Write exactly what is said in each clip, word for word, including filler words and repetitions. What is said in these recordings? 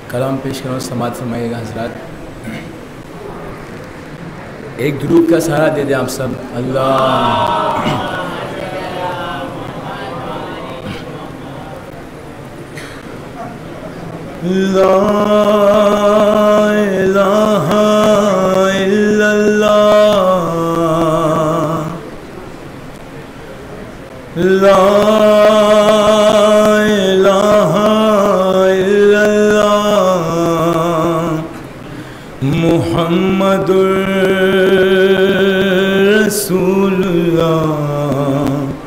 کلام پیش کروں، سماعت فرمائیے گا حضرات. ایک درود کا سہارا دے دیں آپ سب. اللہ لا الہ الا اللہ، لا الہ الا اللہ، محمد رسول اللہ.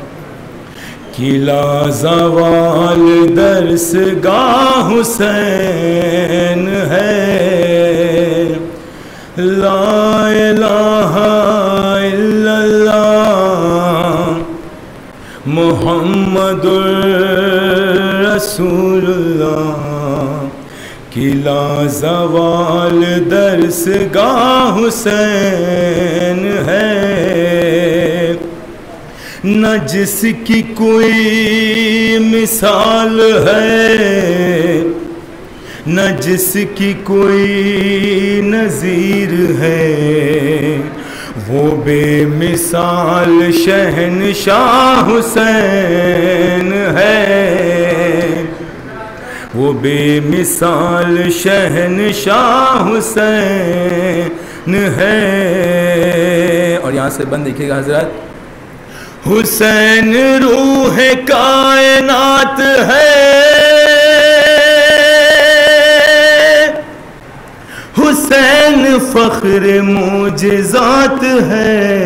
قلعہ زوال درس گاہ حسین ہے، لا الہ الا اللہ، محمد رسول اللہ. قلعہ زوال درس گاہ حسین ہے، نہ جس کی کوئی مثال ہے، نہ جس کی کوئی نظیر ہے، وہ بے مثال شہنشاہ حسین ہے، وہ بے مثال شہنشاہ حسین ہے. اور یہاں سے بند دیکھیے گا حضرات. حسین روح کائنات ہے، حسین فخر معجزات ہے،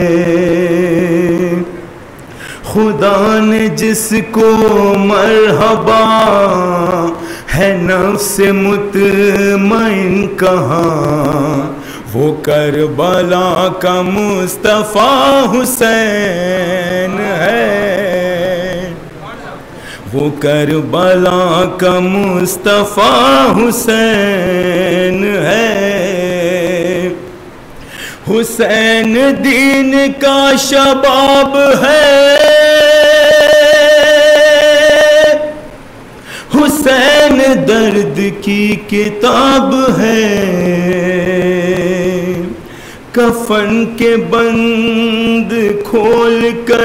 خدا نے جس کو مرحبا ہے نفس مطمئن کہا، وہ کربلا کا مصطفیٰ حسین ہے، وہ کربلا کا مصطفیٰ حسین ہے. حسین دین کا شباب ہے، حسین درد کی کتاب ہے، کفن کے بند کھول کر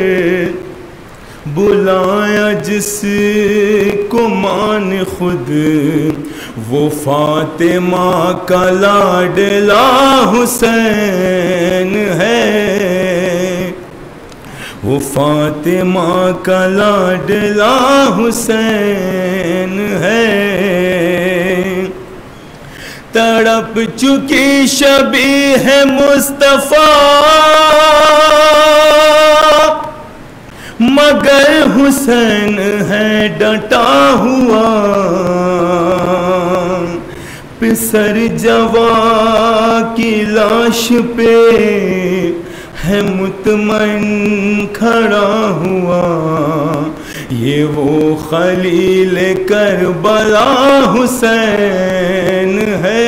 بلایا جس کو مان خود، وہ فاطمہ کا لاڈلا حسین ہے، وہ فاطمہ کا لاڈلا حسین ہے. تڑپ چکی شبیہ مصطفیٰ مگر حسین ہے ڈٹا ہوا، پسر جواں کی لاش پہ ہے مطمئن کھڑا ہوا، یہ وہ خلیل کربلا حسین ہے.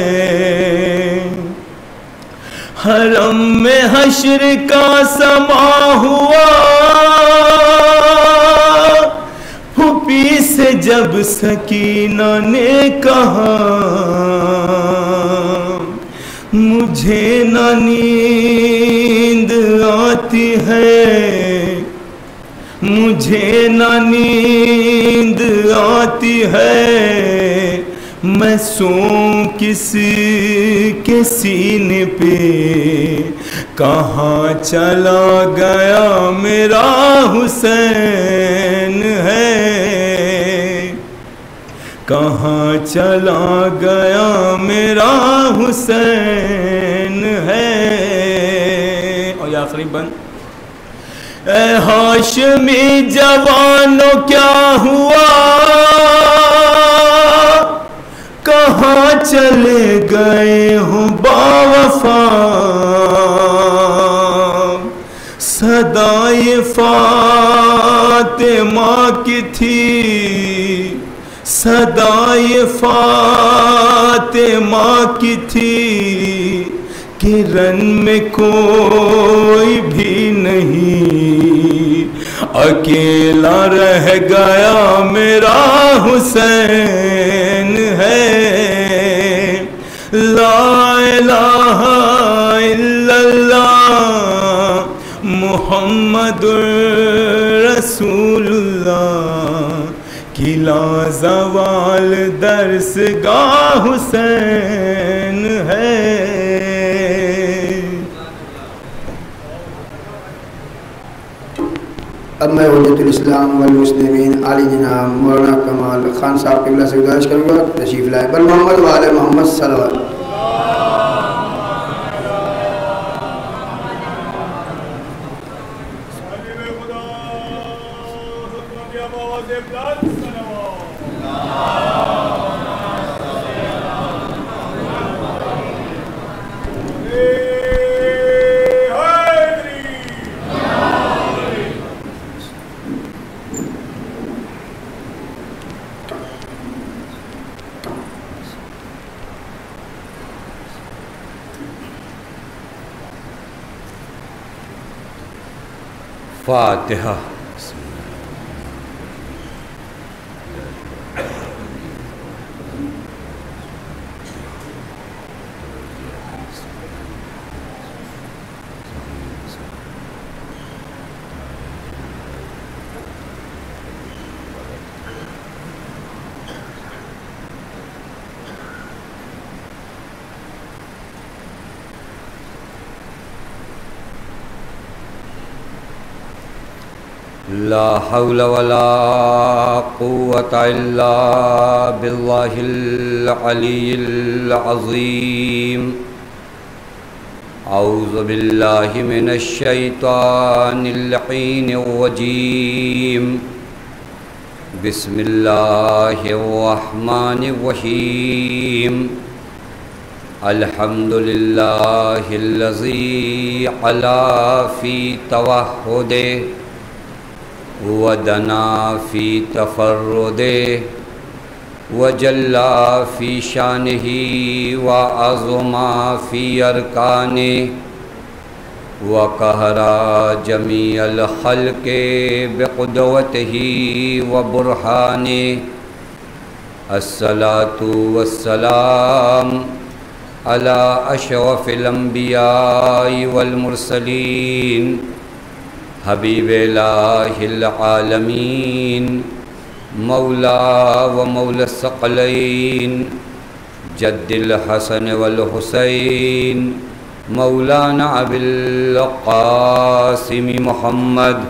حرم میں حشر کا سما ہوا، پھوپھی سے جب سکینہ نے کہا، مجھے نہ نیند آتی ہے، مجھے نہ نیند آتی ہے، میں سوں کسی کے سینے پہ، کہاں چلا گیا میرا حسین ہے، کہاں چلا گیا میرا حسین ہے. اور یہ آخری بند. اے ہاشمی جوانوں کیا ہوا، کہاں چلے گئے ہوں باوفا، صدائے فاطمہ کی تھی، صدائے فاطمہ کی تھی، کرن میں کوئی بھی نہیں، اکیلا رہ گیا میرا حسین محمد رسول اللہ کی لازوال درس گاہ حسین ہے. اب میں حجت الاسلام والمسلمین علی جناب مولانا کمال خان صاحب قبلہ سے گزارش کروں گا تشریف لائے. بل محمد وعلی محمد صلوات. فاتحہ. لا حول ولا قوة إلا بالله العلي العظيم. أعوذ بالله من الشيطان اللعين الرجيم. بسم الله الرحمن الرحيم. الحمد لله الذي علا في توحده ودنا في تفرده وجلا في شانه وعظما في أركانه وقهر جميع الخلق بقدوته وبرهانه. الصلاة والسلام على أشرف الأنبياء والمرسلين حبیب الہ العالمین مولا و مولا الثقلین جد الحسن والحسین مولانا ابی القاسم محمد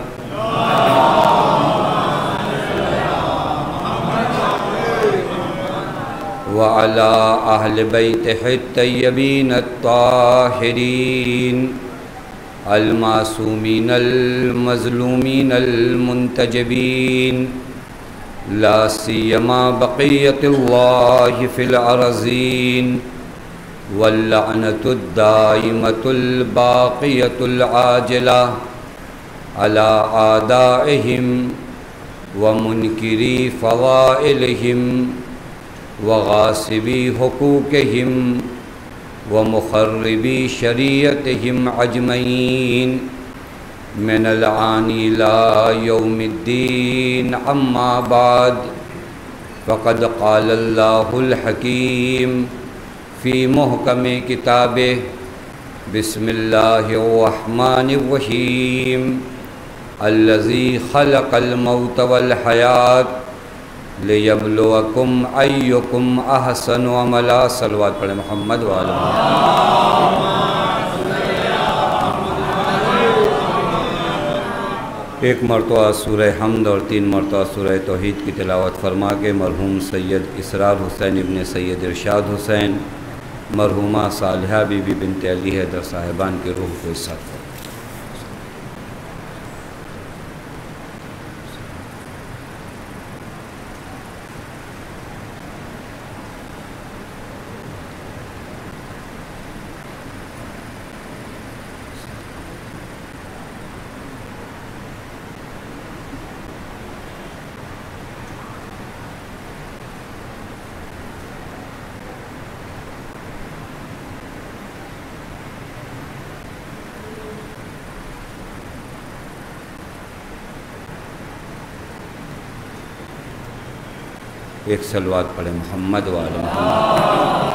وعلى أهل بيته الطيبين الطاهرين المعصومين المظلومين المنتجبين لا سيما بقية الله في الأرضين واللعنة الدائمة الباقية العاجلة على أعدائهم ومنكري فضائلهم وغاصبي حقوقهم ومخربي شريعتهم أجمعين من الآن إلى يوم الدين. أما بعد فقد قال الله الحكيم في محكم كتابه بسم الله الرحمن الرحيم الذي خلق الموت والحياة لیبلوکم ایکم احسن عملا. صلوات پڑھیں محمد وعلی محمد. ایک مرتبہ سورہ حمد اور تین مرتبہ سورہ توحید کی تلاوت فرما کے مرحوم سید اسرار حسین ابن سید ارشاد حسین مرحومہ صالحہ بی بی بنت علی حیدر صاحبان کی روح کو اس ساتھ ایک صلوات پڑھیں محمد وعلی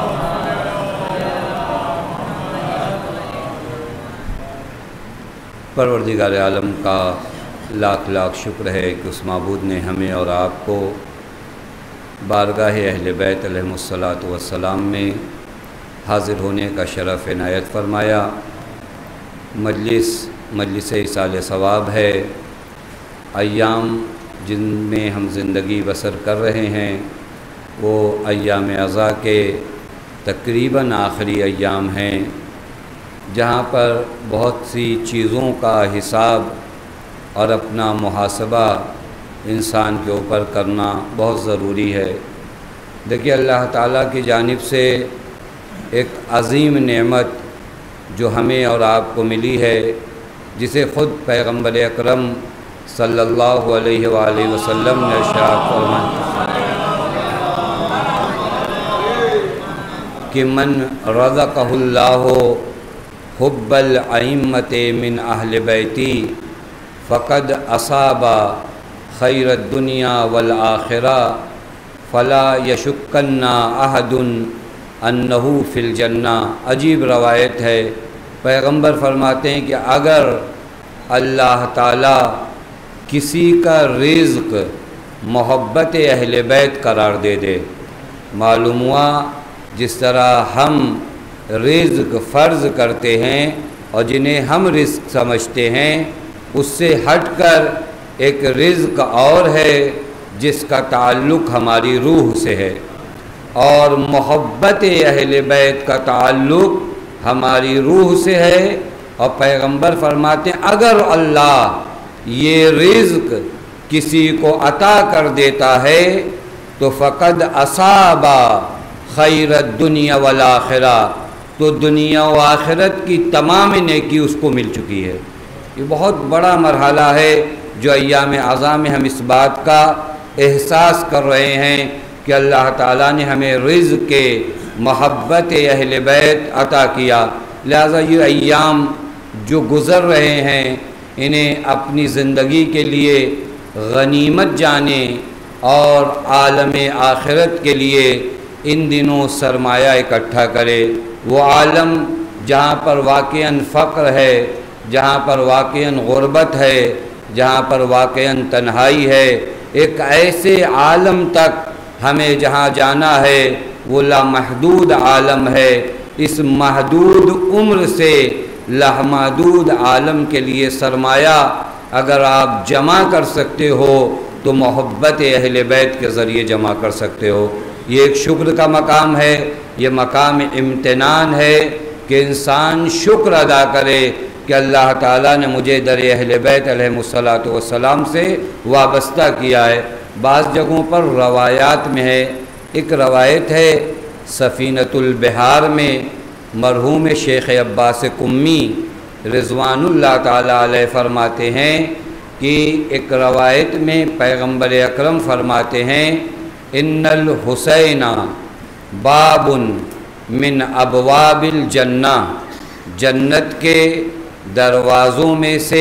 محمد. परवरदिगार आलम का लाख लाख शुक्र है कि उस माबूद ने हमें और आपको बारगाह अहले बैत अलैहिमुस्सलातु वस्सलाम में हाज़िर होने का शरफ़ इनायत फ़रमाया। मजलिस मजलिस इसाले सवाब है। अय्याम जिनमें हम ज़िंदगी बसर कर रहे हैं वो अय्याम अज़ा के तकरीबन आखिरी अय्याम हैं, जहाँ पर बहुत सी चीज़ों का हिसाब और अपना मुहासबा इंसान के ऊपर करना बहुत ज़रूरी है। देखिए, अल्लाह ताला की जानिब से एक अज़ीम नेमत जो हमें और आपको मिली है, जिसे ख़ुद पैगम्बर अकरम सल्लल्लाहु अलैहि वालैहि वसल्लम ने इरशाद फरमाया कि मन रज़क़हुल्लाहु हुब्बल अइम्मति मिन अहले बैती फ़क़द असाबा खैरद दुनिया वल आखिरा फ़ला यशुक्कन्ना अहदुन अन्नहु फ़िल जन्ना। अजीब रवायत है। पैगंबर फरमाते हैं कि अगर अल्लाह ताला किसी का रिज़्क़ मोहब्बत अहले बैत करार दे दे, मालूम हुआ जिस तरह हम रिज़्क़ फ़र्ज़ करते हैं और जिन्हें हम रिज़्क़ समझते हैं, उससे हटकर एक रिज़्क़ और है जिसका ताल्लुक़ हमारी रूह से है, और मोहब्बत अहले बैत का ताल्लुक़ हमारी रूह से है। और पैगंबर फरमाते हैं अगर अल्लाह ये रिज़्क़ किसी को अता कर देता है तो फ़क़द असाबा खैरत दुनिया वल आखिरा, तो दुनिया व आखिरत की तमाम नेकी उसको मिल चुकी है। ये बहुत बड़ा मरहला है जो अय्याम अज़ा में हम इस बात का एहसास कर रहे हैं कि अल्लाह ताला ने हमें रिज़्क़ के मोहब्बत अहले बैत अता किया। लिहाजा ये अय्याम जो गुज़र रहे हैं इन्हें अपनी ज़िंदगी के लिए गनीमत जाने और आलम आखिरत के लिए इन दिनों सरमाया इकट्ठा करे। वो आलम जहाँ पर वाक़ईन फ़क्र है, जहाँ पर वाक़ईन ग़ुरबत है, जहाँ पर वाक़ईन तन्हाई है, एक ऐसे आलम तक हमें जहाँ जाना है वो लामहदूद आलम है। इस महदूद उम्र से लामहदूद आलम के लिए सरमाया अगर आप जमा कर सकते हो तो मोहब्बत अहले बैत के ज़रिए जमा कर सकते हो। ये एक शुक्र का मकाम है, ये मकाम इम्तिनान है कि इंसान शुक्र अदा करे कि अल्लाह ताला ने मुझे दर अहले बैत अलैहिमुस्सलातु वस्सलाम से वाबस्ता किया है। बाज़ जगहों पर रवायात में है, एक रवायत है सफ़ीनतुल बिहार में मरहूम शेख अब्बास कुम्मी रिज़वानुल्लाह ताला अलैह फरमाते हैं कि एक रवायत में पैगंबर अकरम फरमाते हैं इन्नल हुसैना बाबुन मिन अबवाबिल जन्ना, जन्नत के दरवाज़ों में से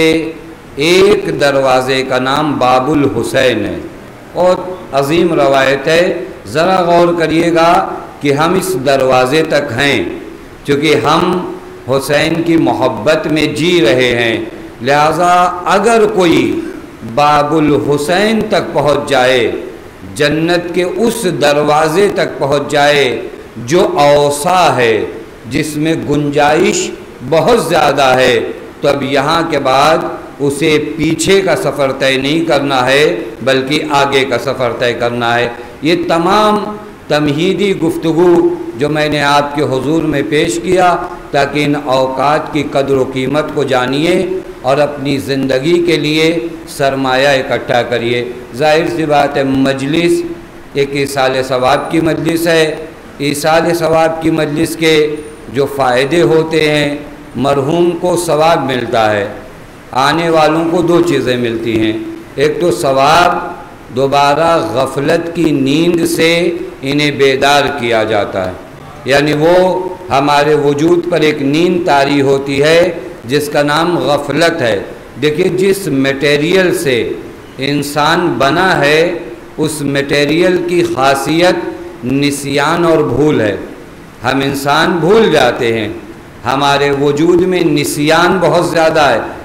एक दरवाज़े का नाम बाबुल हुसैन है। बहुत अजीम रवायत है। ज़रा गौर करिएगा कि हम इस दरवाज़े तक हैं क्योंकि हम हुसैन की मोहब्बत में जी रहे हैं। लिहाजा अगर कोई बाबुल हुसैन तक पहुँच जाए, जन्नत के उस दरवाज़े तक पहुँच जाए जो औसा है, जिसमें गुंजाइश बहुत ज़्यादा है, तो अब यहाँ के बाद उसे पीछे का सफ़र तय नहीं करना है बल्कि आगे का सफ़र तय करना है। ये तमाम तमहीदी गुफ्तगू जो मैंने आपके हुजूर में पेश किया ताकि इन औकात की कदर व कीमत को जानिए और अपनी ज़िंदगी के लिए सरमाया इकट्ठा करिए। ज़ाहिर सी बात है, मजलिस एक ईसाल सवाब की मजलिस है। ईसाल सवाब की मजलिस के जो फ़ायदे होते हैं, मरहूम को सवाब मिलता है, आने वालों को दो चीज़ें मिलती हैं। एक तो सवाब, दोबारा गफलत की नींद से इन्हें बेदार किया जाता है, यानी वो हमारे वजूद पर एक नींद तारी होती है जिसका नाम गफलत है। देखिए, जिस मटेरियल से इंसान बना है उस मटेरियल की खासियत निसियान और भूल है। हम इंसान भूल जाते हैं, हमारे वजूद में निसियान बहुत ज़्यादा है।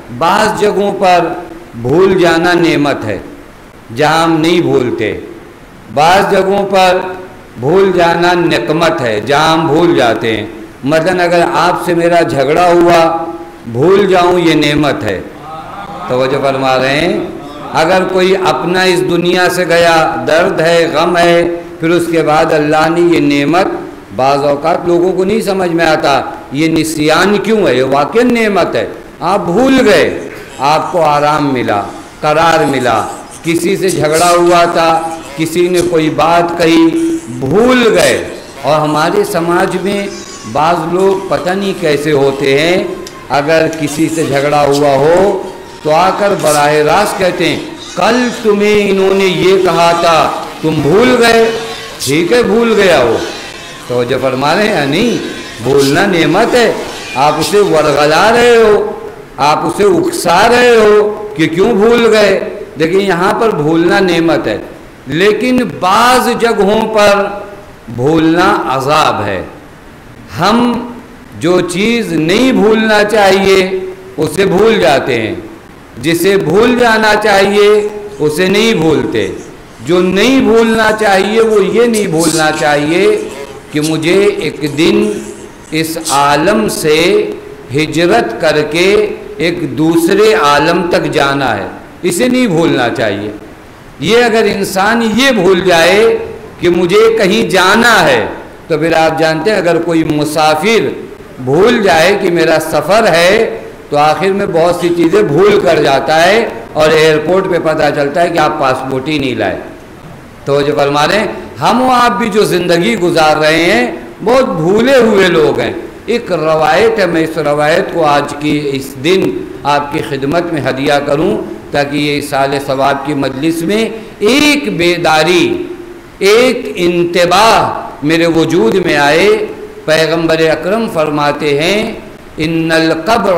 بعض جگہوں پر بھول جانا نعمت ہے جہاں ہم نہیں بھولتے، بعض جگہوں پر بھول جانا نقمت ہے جہاں ہم بھول جاتے ہیں۔ مثلاً اگر آپ سے میرا جھگڑا ہوا بھول جاؤں یہ نعمت ہے، توجہ فرما رہے ہیں۔ اگر کوئی اپنا اس دنیا سے گیا، درد ہے، غم ہے، پھر اس کے بعد اللہ نے یہ نعمت، بعض اوقات لوگوں کو نہیں سمجھ میں آتا یہ نسیان کیوں ہے، یہ واقعی نعمت ہے۔ آپ بھول گئے، آپ کو آرام ملا، قرار ملا، کسی سے جھگڑا ہوا تھا، کسی نے کوئی بات کہی، بھول گئے۔ اور ہمارے سماج میں بعض لوگ پتہ نہیں کیسے ہوتے ہیں، اگر کسی سے جھگڑا ہوا ہو تو آ کر براہ راست کہتے ہیں کل تمہیں انہوں نے یہ کہا تھا تم بھول گئے۔ ٹھیک ہے بھول گیا ہو، توجہ فرما رہے ہیں، نہیں بھولنا نعمت ہے۔ آپ اسے ورغلا رہے ہو، آپ اسے اکسا رہے ہو کہ کیوں بھول گئے، لیکن یہاں پر بھولنا نعمت ہے۔ لیکن بعض جگہوں پر بھولنا عذاب ہے۔ ہم جو چیز نہیں بھولنا چاہیے اسے بھول جاتے ہیں، جسے بھول جانا چاہیے اسے نہیں بھولتے۔ جو نہیں بھولنا چاہیے وہ یہ نہیں بھولنا چاہیے کہ مجھے ایک دن اس عالم سے ہجرت کر کے ایک دوسرے عالم تک جانا ہے، اسے نہیں بھولنا چاہیے۔ یہ اگر انسان یہ بھول جائے کہ مجھے کہیں جانا ہے تو پھر آپ جانتے ہیں اگر کوئی مسافر بھول جائے کہ میرا سفر ہے تو آخر میں بہت سی چیزیں بھول کر جاتا ہے اور ایئرپورٹ پہ پتہ چلتا ہے کہ آپ پاسپورٹ ہی نہیں لائے۔ تو جو فرما رہے ہیں ہم و آپ بھی جو زندگی گزار رہے ہیں بہت بھولے ہوئے لوگ ہیں۔ ایک روایت ہے، میں اس روایت کو آج کی اس دن آپ کی خدمت میں ہدیہ کروں تاکہ یہ سال ثواب کی مجلس میں ایک بیداری، ایک انتباہ میرے وجود میں آئے۔ پیغمبر اکرم فرماتے ہیں ان القبر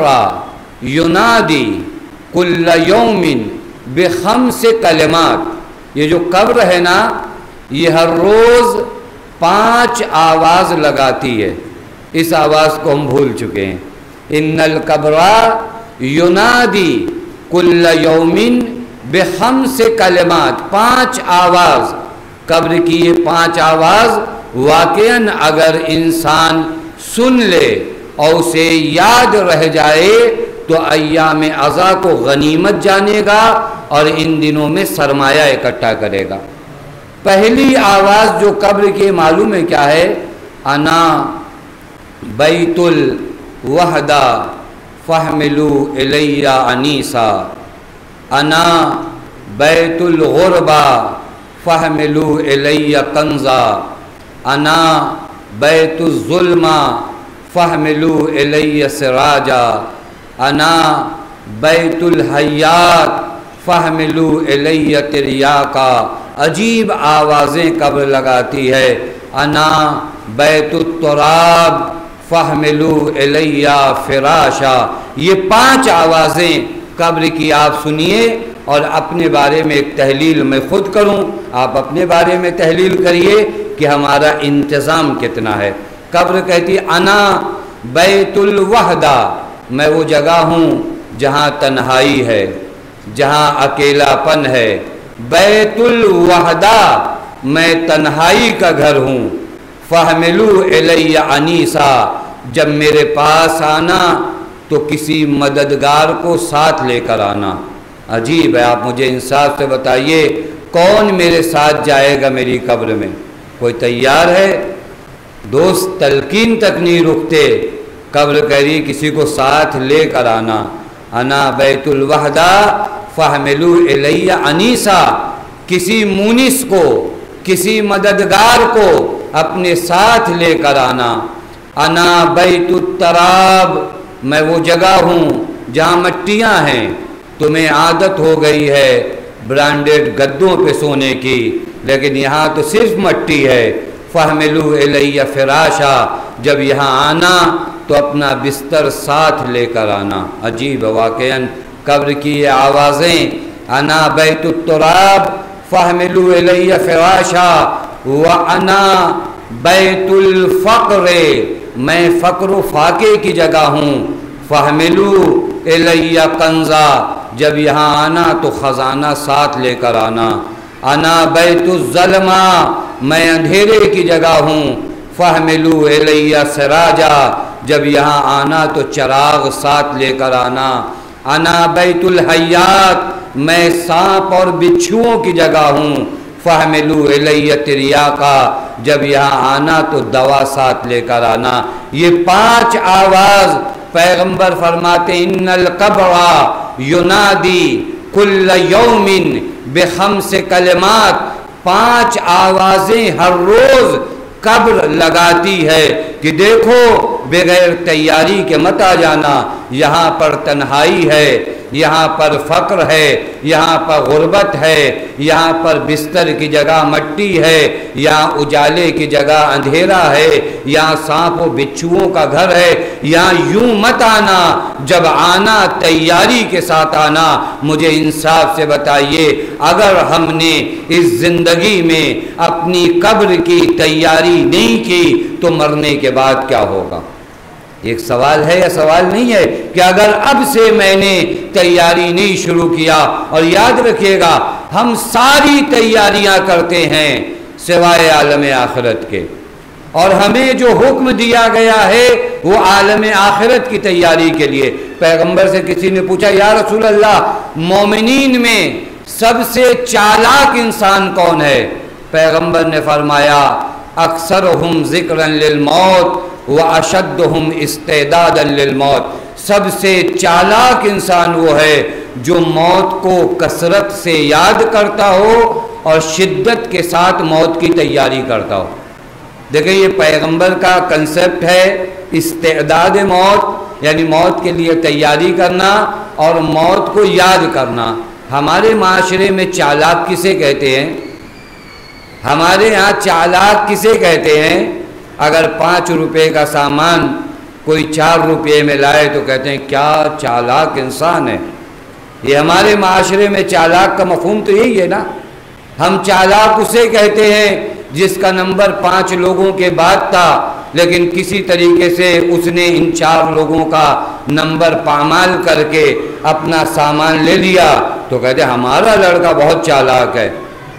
ینادی کل یوم بخمس کلمات، یہ جو قبر ہے نا یہ ہر روز پانچ آواز لگاتی ہے۔ اس آواز کو ہم بھول چکے ہیں۔ ان القبر ینادی کل یوم بخمس کلمات، پانچ آواز، قبر کی یہ پانچ آواز واقعاً اگر انسان سن لے اور اسے یاد رہ جائے تو ایام عزا کو غنیمت جانے گا اور ان دنوں میں سرمایہ اکٹھا کرے گا۔ پہلی آواز جو قبر کی معلوم ہے کیا ہے؟ انا بیت الوحدہ فحملوا الی انیسا، انا بیت الغربہ فحملوا الی کنزا، انا بیت الظلمہ فحملوا الی سراجا، انا بیت الحیات فحملوا الی تریاقا۔ عجیب آوازیں قبر لگاتی ہے۔ انا بیت التراب فحملوا الی فراشا۔ یہ پانچ آوازیں قبر کی آپ سنیے اور اپنے بارے میں ایک تحلیل میں خود کروں، آپ اپنے بارے میں تحلیل کریے کہ ہمارا انتظام کتنا ہے۔ قبر کہتی انا بیت الوحدہ، میں وہ جگہ ہوں جہاں تنہائی ہے، جہاں اکیلا پن ہے۔ بیت الوحدہ، میں تنہائی کا گھر ہوں۔ فحملوا الی انیسا، جب میرے پاس آنا تو کسی مددگار کو ساتھ لے کر آنا۔ عجیب ہے، آپ مجھے انصاف سے بتائیے کون میرے ساتھ جائے گا میری قبر میں؟ کوئی تیار ہے؟ دوست تلقین تک نہیں رکتے، قبر کہہ رہی کسی کو ساتھ لے کر آنا۔ انا بیت الوحدہ فحملوا الی انیسا، کسی مونس کو، کسی مددگار کو اپنے ساتھ لے کر آنا۔ انا بیت التراب، میں وہ جگہ ہوں جہاں مٹیاں ہیں، تمہیں عادت ہو گئی ہے برانڈڈ گدوں پہ سونے کی، لیکن یہاں تو صرف مٹی ہے۔ فحملوا الی فراشا، جب یہاں آنا تو اپنا بستر ساتھ لے کر آنا۔ عجیب واقعاً قبر کی یہ آوازیں، انا بیت التراب فحملوا الی فراشا وانا بیت الفقر، میں فقر و فاقے کی جگہ ہوں۔ فحملوا الیہ کنزا، جب یہاں آنا تو خزانہ ساتھ لے کر آنا، انا بیت الظلمہ، میں اندھیرے کی جگہ ہوں، فحملوا الیہ سراجا، جب یہاں آنا تو چراغ ساتھ لے کر آنا، انا بیت الحیات، میں سانپ اور بچھوؤں کی جگہ ہوں، فحملوا الیہ تریاقا، جب یہاں آنا تو دوا ساتھ لے کر آنا۔ یہ پانچ آواز پیغمبر فرماتے ان القبر ینادی کل یوم بخمس کلمات، پانچ آوازیں ہر روز قبر لگاتی ہے کہ دیکھو بغیر تیاری کے مت آ جانا، یہاں پر تنہائی ہے، یہاں پر فقر ہے، یہاں پر غربت ہے، یہاں پر بستر کی جگہ مٹی ہے، یہاں اجالے کی جگہ اندھیرا ہے، یہاں سانپ و بچھوؤں کا گھر ہے، یہاں یوں مت آنا، جب آنا تیاری کے ساتھ آنا۔ مجھے انصاف سے بتائیے اگر ہم نے اس زندگی میں اپنی قبر کی تیاری نہیں کی تو مرنے کے بعد کیا ہوگا؟ ایک سوال ہے یا سوال نہیں ہے کہ اگر اب سے میں نے تیاری نہیں شروع کیا، اور یاد رکھیے گا ہم ساری تیاریاں کرتے ہیں سوائے عالم آخرت کے، اور ہمیں جو حکم دیا گیا ہے وہ عالم آخرت کی تیاری کے لیے۔ پیغمبر سے کسی نے پوچھا یا رسول اللہ مومنین میں سب سے چالاک انسان کون ہے؟ پیغمبر نے فرمایا اکثرہم ذکرا للموت واشدہم استعدادا للموت، سب سے چالاک انسان وہ ہے جو موت کو کثرت سے یاد کرتا ہو اور شدت کے ساتھ موت کی تیاری کرتا ہو۔ دیکھیں یہ پیغمبر کا کنسپٹ ہے استعداد موت، یعنی موت کے لیے تیاری کرنا اور موت کو یاد کرنا۔ ہمارے معاشرے میں چالاک کسے کہتے ہیں؟ ہمارے ہاں چالاک کسے کہتے ہیں؟ اگر پانچ روپے کا سامان کوئی چار روپے میں لائے تو کہتے ہیں کیا چالاک انسان ہے۔ یہ ہمارے معاشرے میں چالاک کا مفہوم تو یہی ہے نا۔ ہم چالاک اسے کہتے ہیں جس کا نمبر پانچ لوگوں کے بعد تھا لیکن کسی طریقے سے اس نے ان چار لوگوں کا نمبر پامال کر کے اپنا سامان لے لیا تو کہتے ہیں ہمارا لڑکا بہت چالاک ہے۔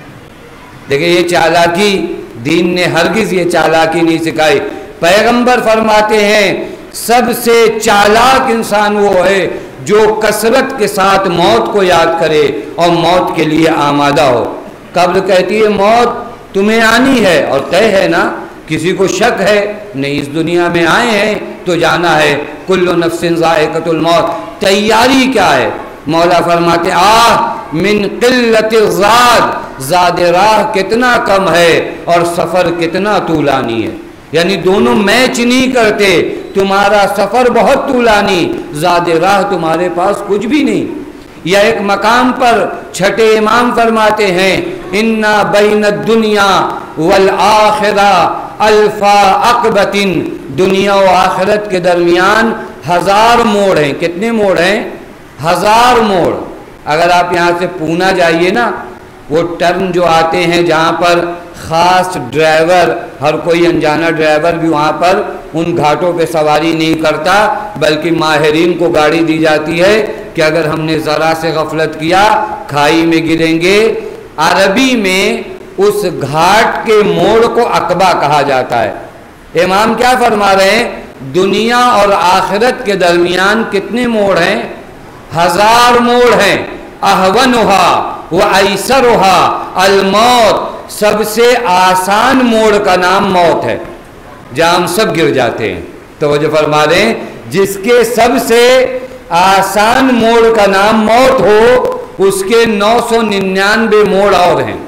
دیکھیں یہ چالاکی دین نے ہرگز یہ چالاکی نہیں سکھائی۔ پیغمبر فرماتے ہیں سب سے چالاک انسان وہ ہے جو کثرت کے ساتھ موت کو یاد کرے اور موت کے لیے آمادہ ہو۔ قبر کہتی ہے موت تمہیں آنی ہے اور طے ہے نا، کسی کو شک ہے نہیں، اس دنیا میں آئے ہیں تو جانا ہے، کل نفس ذائقۃ الموت۔ تیاری کیا ہے؟ مولا فرماتے آہ من قلت الزاد، زاد راہ کتنا کم ہے اور سفر کتنا طولانی ہے، یعنی دونوں میچ نہیں کرتے، تمہارا سفر بہت طولانی، زاد راہ تمہارے پاس کچھ بھی نہیں۔ یا ایک مقام پر چھٹے امام فرماتے ہیں انا بین الدنیا والآخرہ الفا عقبۃ، دنیا و آخرت کے درمیان ہزار موڑ ہیں۔ کتنے موڑ ہیں؟ ہزار موڑ۔ اگر آپ یہاں سے پونا جائیے نا، وہ ٹرن جو آتے ہیں جہاں پر خاص ڈرائیور، ہر کوئی انجانا ڈرائیور بھی وہاں پر ان گھاٹوں پہ سواری نہیں کرتا بلکہ ماہرین کو گاڑی دی جاتی ہے کہ اگر ہم نے ذرا سے غفلت کیا کھائی میں گریں گے۔ عربی میں اس گھاٹ کے موڑ کو عقبہ کہا جاتا ہے۔ امام کیا فرما رہے ہیں؟ دنیا اور آخرت کے درمیان کتنے موڑ ہیں؟ ہزار موڑ ہیں۔ اہونہا و ایسرہا الموت، سب سے آسان موڑ کا نام موت ہے، جہاں ہم سب گر جاتے ہیں۔ توجہ فرما رہے ہیں جس کے سب سے آسان موڑ کا نام موت ہو اس کے نو سو ننانوے موڑ اور ہیں۔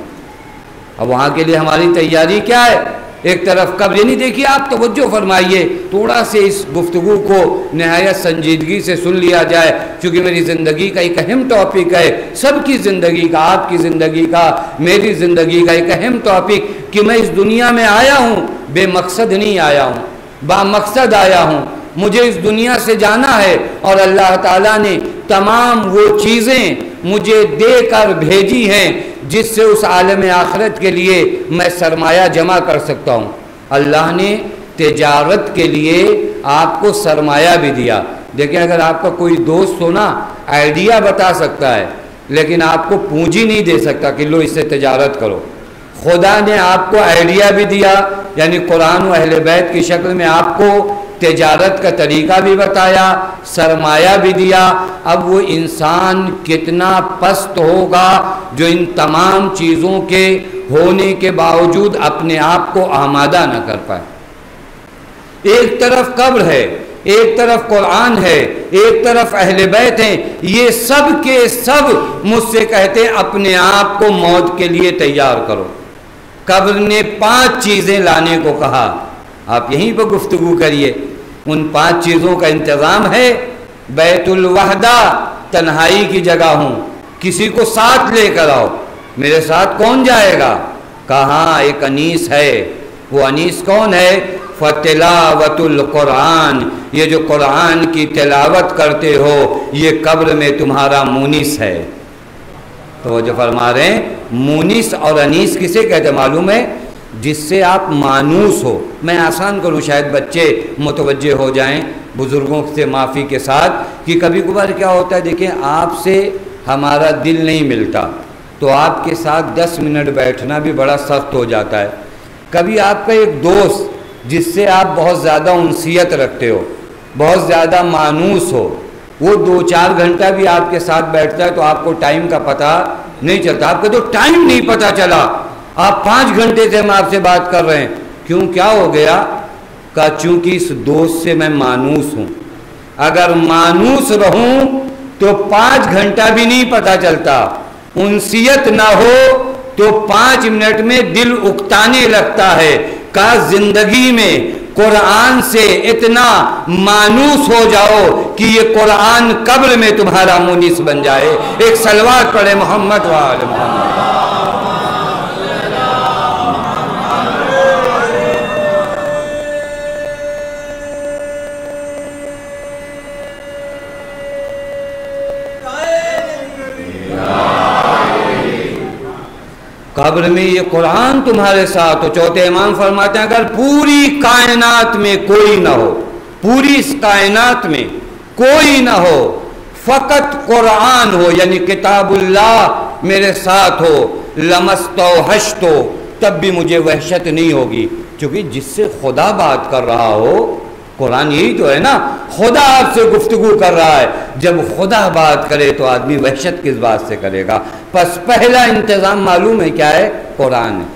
اب وہاں کے لیے ہماری تیاری کیا ہے؟ ایک طرف قبر، یعنی دیکھیے آپ توجہ فرمائیے، تھوڑا سے اس گفتگو کو نہایت سنجیدگی سے سن لیا جائے چونکہ میری زندگی کا ایک اہم ٹاپک ہے، سب کی زندگی کا، آپ کی زندگی کا، میری زندگی کا ایک اہم ٹاپک کہ میں اس دنیا میں آیا ہوں، بے مقصد نہیں آیا ہوں، با مقصد آیا ہوں۔ مجھے اس دنیا سے جانا ہے اور اللہ تعالیٰ نے تمام وہ چیزیں مجھے دے کر بھیجی ہیں جس سے اس عالم آخرت کے لیے میں سرمایہ جمع کر سکتا ہوں۔ اللہ نے تجارت کے لیے آپ کو سرمایہ بھی دیا، دیکھیں اگر آپ کا کوئی دوست ہو نا آئیڈیا بتا سکتا ہے لیکن آپ کو پونجی نہیں دے سکتا کہ لو اس سے تجارت کرو. خدا نے آپ کو آئیڈیا بھی دیا یعنی قرآن و اہل بیت کی شکل میں آپ کو تجارت کا طریقہ بھی بتایا, سرمایہ بھی دیا. اب وہ انسان کتنا پست ہوگا جو ان تمام چیزوں کے ہونے کے باوجود اپنے آپ کو آمادہ نہ کر پائے. ایک طرف قبر ہے, ایک طرف قرآن ہے, ایک طرف اہل بیت ہیں, یہ سب کے سب مجھ سے کہتے ہیں اپنے آپ کو موت کے لیے تیار کرو. قبر نے پانچ چیزیں لانے کو کہا, آپ یہیں پہ گفتگو کریے. ان پانچ چیزوں کا انتظام ہے. بیت الوحدہ, تنہائی کی جگہ ہوں, کسی کو ساتھ لے کر آؤ. میرے ساتھ کون جائے گا؟ کہاں ایک انیس ہے. وہ انیس کون ہے؟ فتلاوت القرآن, یہ جو قرآن کی تلاوت کرتے ہو یہ قبر میں تمہارا مونس ہے. تو وہ جو فرما رہے ہیں مونس اور انیس کسے کہتے معلوم ہے؟ جس سے آپ مانوس ہو. میں آسان کروں شاید بچے متوجہ ہو جائیں, بزرگوں سے معافی کے ساتھ, کہ کبھی کبھار کیا ہوتا ہے دیکھیں آپ سے ہمارا دل نہیں ملتا تو آپ کے ساتھ دس منٹ بیٹھنا بھی بڑا سخت ہو جاتا ہے. کبھی آپ کا ایک دوست جس سے آپ بہت زیادہ انسیت رکھتے ہو, بہت زیادہ مانوس ہو, وہ دو چار گھنٹہ بھی آپ کے ساتھ بیٹھتا ہے تو آپ کو ٹائم کا پتہ نہیں چلتا. آپ کو تو ٹائم نہیں پتہ چلا, آپ پانچ گھنٹے سے ہم آپ سے بات کر رہے ہیں. کیوں, کیا ہو گیا؟ کہا چونکہ اس دوست سے میں مانوس ہوں. اگر مانوس رہوں تو پانچ گھنٹہ بھی نہیں پتہ چلتا. انسیت نہ ہو تو پانچ منٹ میں دل اکتانے لگتا ہے. کا زندگی میں قرآن سے اتنا مانوس ہو جاؤ کہ یہ قرآن قبر میں تمہارا مونس بن جائے. ایک صلوات پڑھے محمد وآل محمد. قبر میں یہ قرآن تمہارے ساتھ ہو. چوتھے امام فرماتے ہیں اگر پوری کائنات میں کوئی نہ ہو, پوری اس کائنات میں کوئی نہ ہو, فقط قرآن ہو یعنی کتاب اللہ میرے ساتھ ہو, لمستوحشت ہو, تب بھی مجھے وحشت نہیں ہوگی. کیونکہ جس سے خدا بات کر رہا ہو, قرآن یہی تو ہے نا, خدا آپ سے گفتگو کر رہا ہے. جب خدا بات کرے تو آدمی وحشت کس بات سے کرے گا؟ پس پہلا انتظام معلوم ہے کیا ہے؟ قرآن ہے.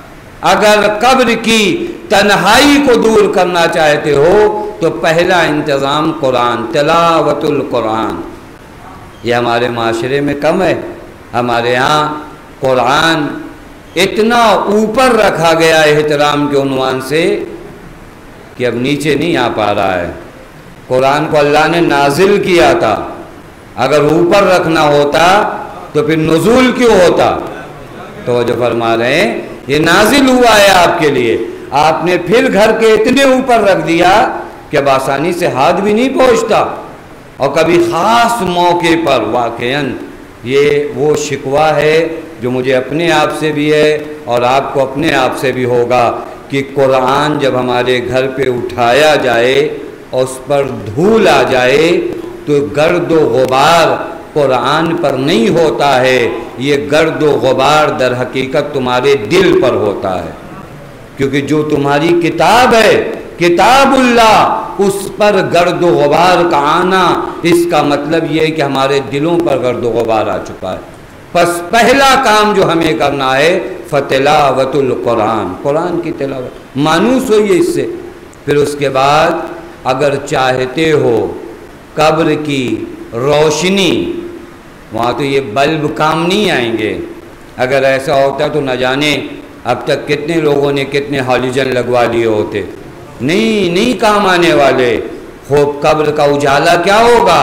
اگر قبر کی تنہائی کو دور کرنا چاہتے ہو تو پہلا انتظام قرآن, تلاوت القرآن. یہ ہمارے معاشرے میں کم ہے. ہمارے ہاں قرآن اتنا اوپر رکھا گیا احترام کے عنوان سے کہ اب نیچے نہیں آ پا رہا ہے. قرآن کو اللہ نے نازل کیا تھا, اگر اوپر رکھنا ہوتا تو پھر نزول کیوں ہوتا؟ تو جو فرما رہے ہیں یہ نازل ہوا ہے آپ کے لیے, آپ نے پھر گھر کے اتنے اوپر رکھ دیا کہ اب آسانی سے ہاتھ بھی نہیں پہنچتا. اور کبھی خاص موقع پر واقعاً یہ وہ شکوہ ہے جو مجھے اپنے آپ سے بھی ہے اور آپ کو اپنے آپ سے بھی ہوگا کہ قرآن جب ہمارے گھر پہ اٹھایا جائے اور اس پر دھول آ جائے تو گرد و غبار قرآن پر نہیں ہوتا ہے, یہ گرد و غبار در حقیقت تمہارے دل پر ہوتا ہے. کیونکہ جو تمہاری کتاب ہے کتاب اللہ, اس پر گرد و غبار کا آنا اس کا مطلب یہ ہے کہ ہمارے دلوں پر گرد و غبار آ چکا ہے. پس پہلا کام جو ہمیں کرنا ہے فتلاوت القرآن, قرآن کی تلاوت. مانوس ہوئیے اس سے. پھر اس کے بعد اگر چاہتے ہو قبر کی روشنی, وہاں تو یہ بلب کام نہیں آئیں گے. اگر ایسا ہوتا تو نہ جانے اب تک کتنے لوگوں نے کتنے ہالوجن لگوا لیے ہوتے. نہیں نہیں کام آنے والے. خوب قبر کا اجالا کیا ہوگا؟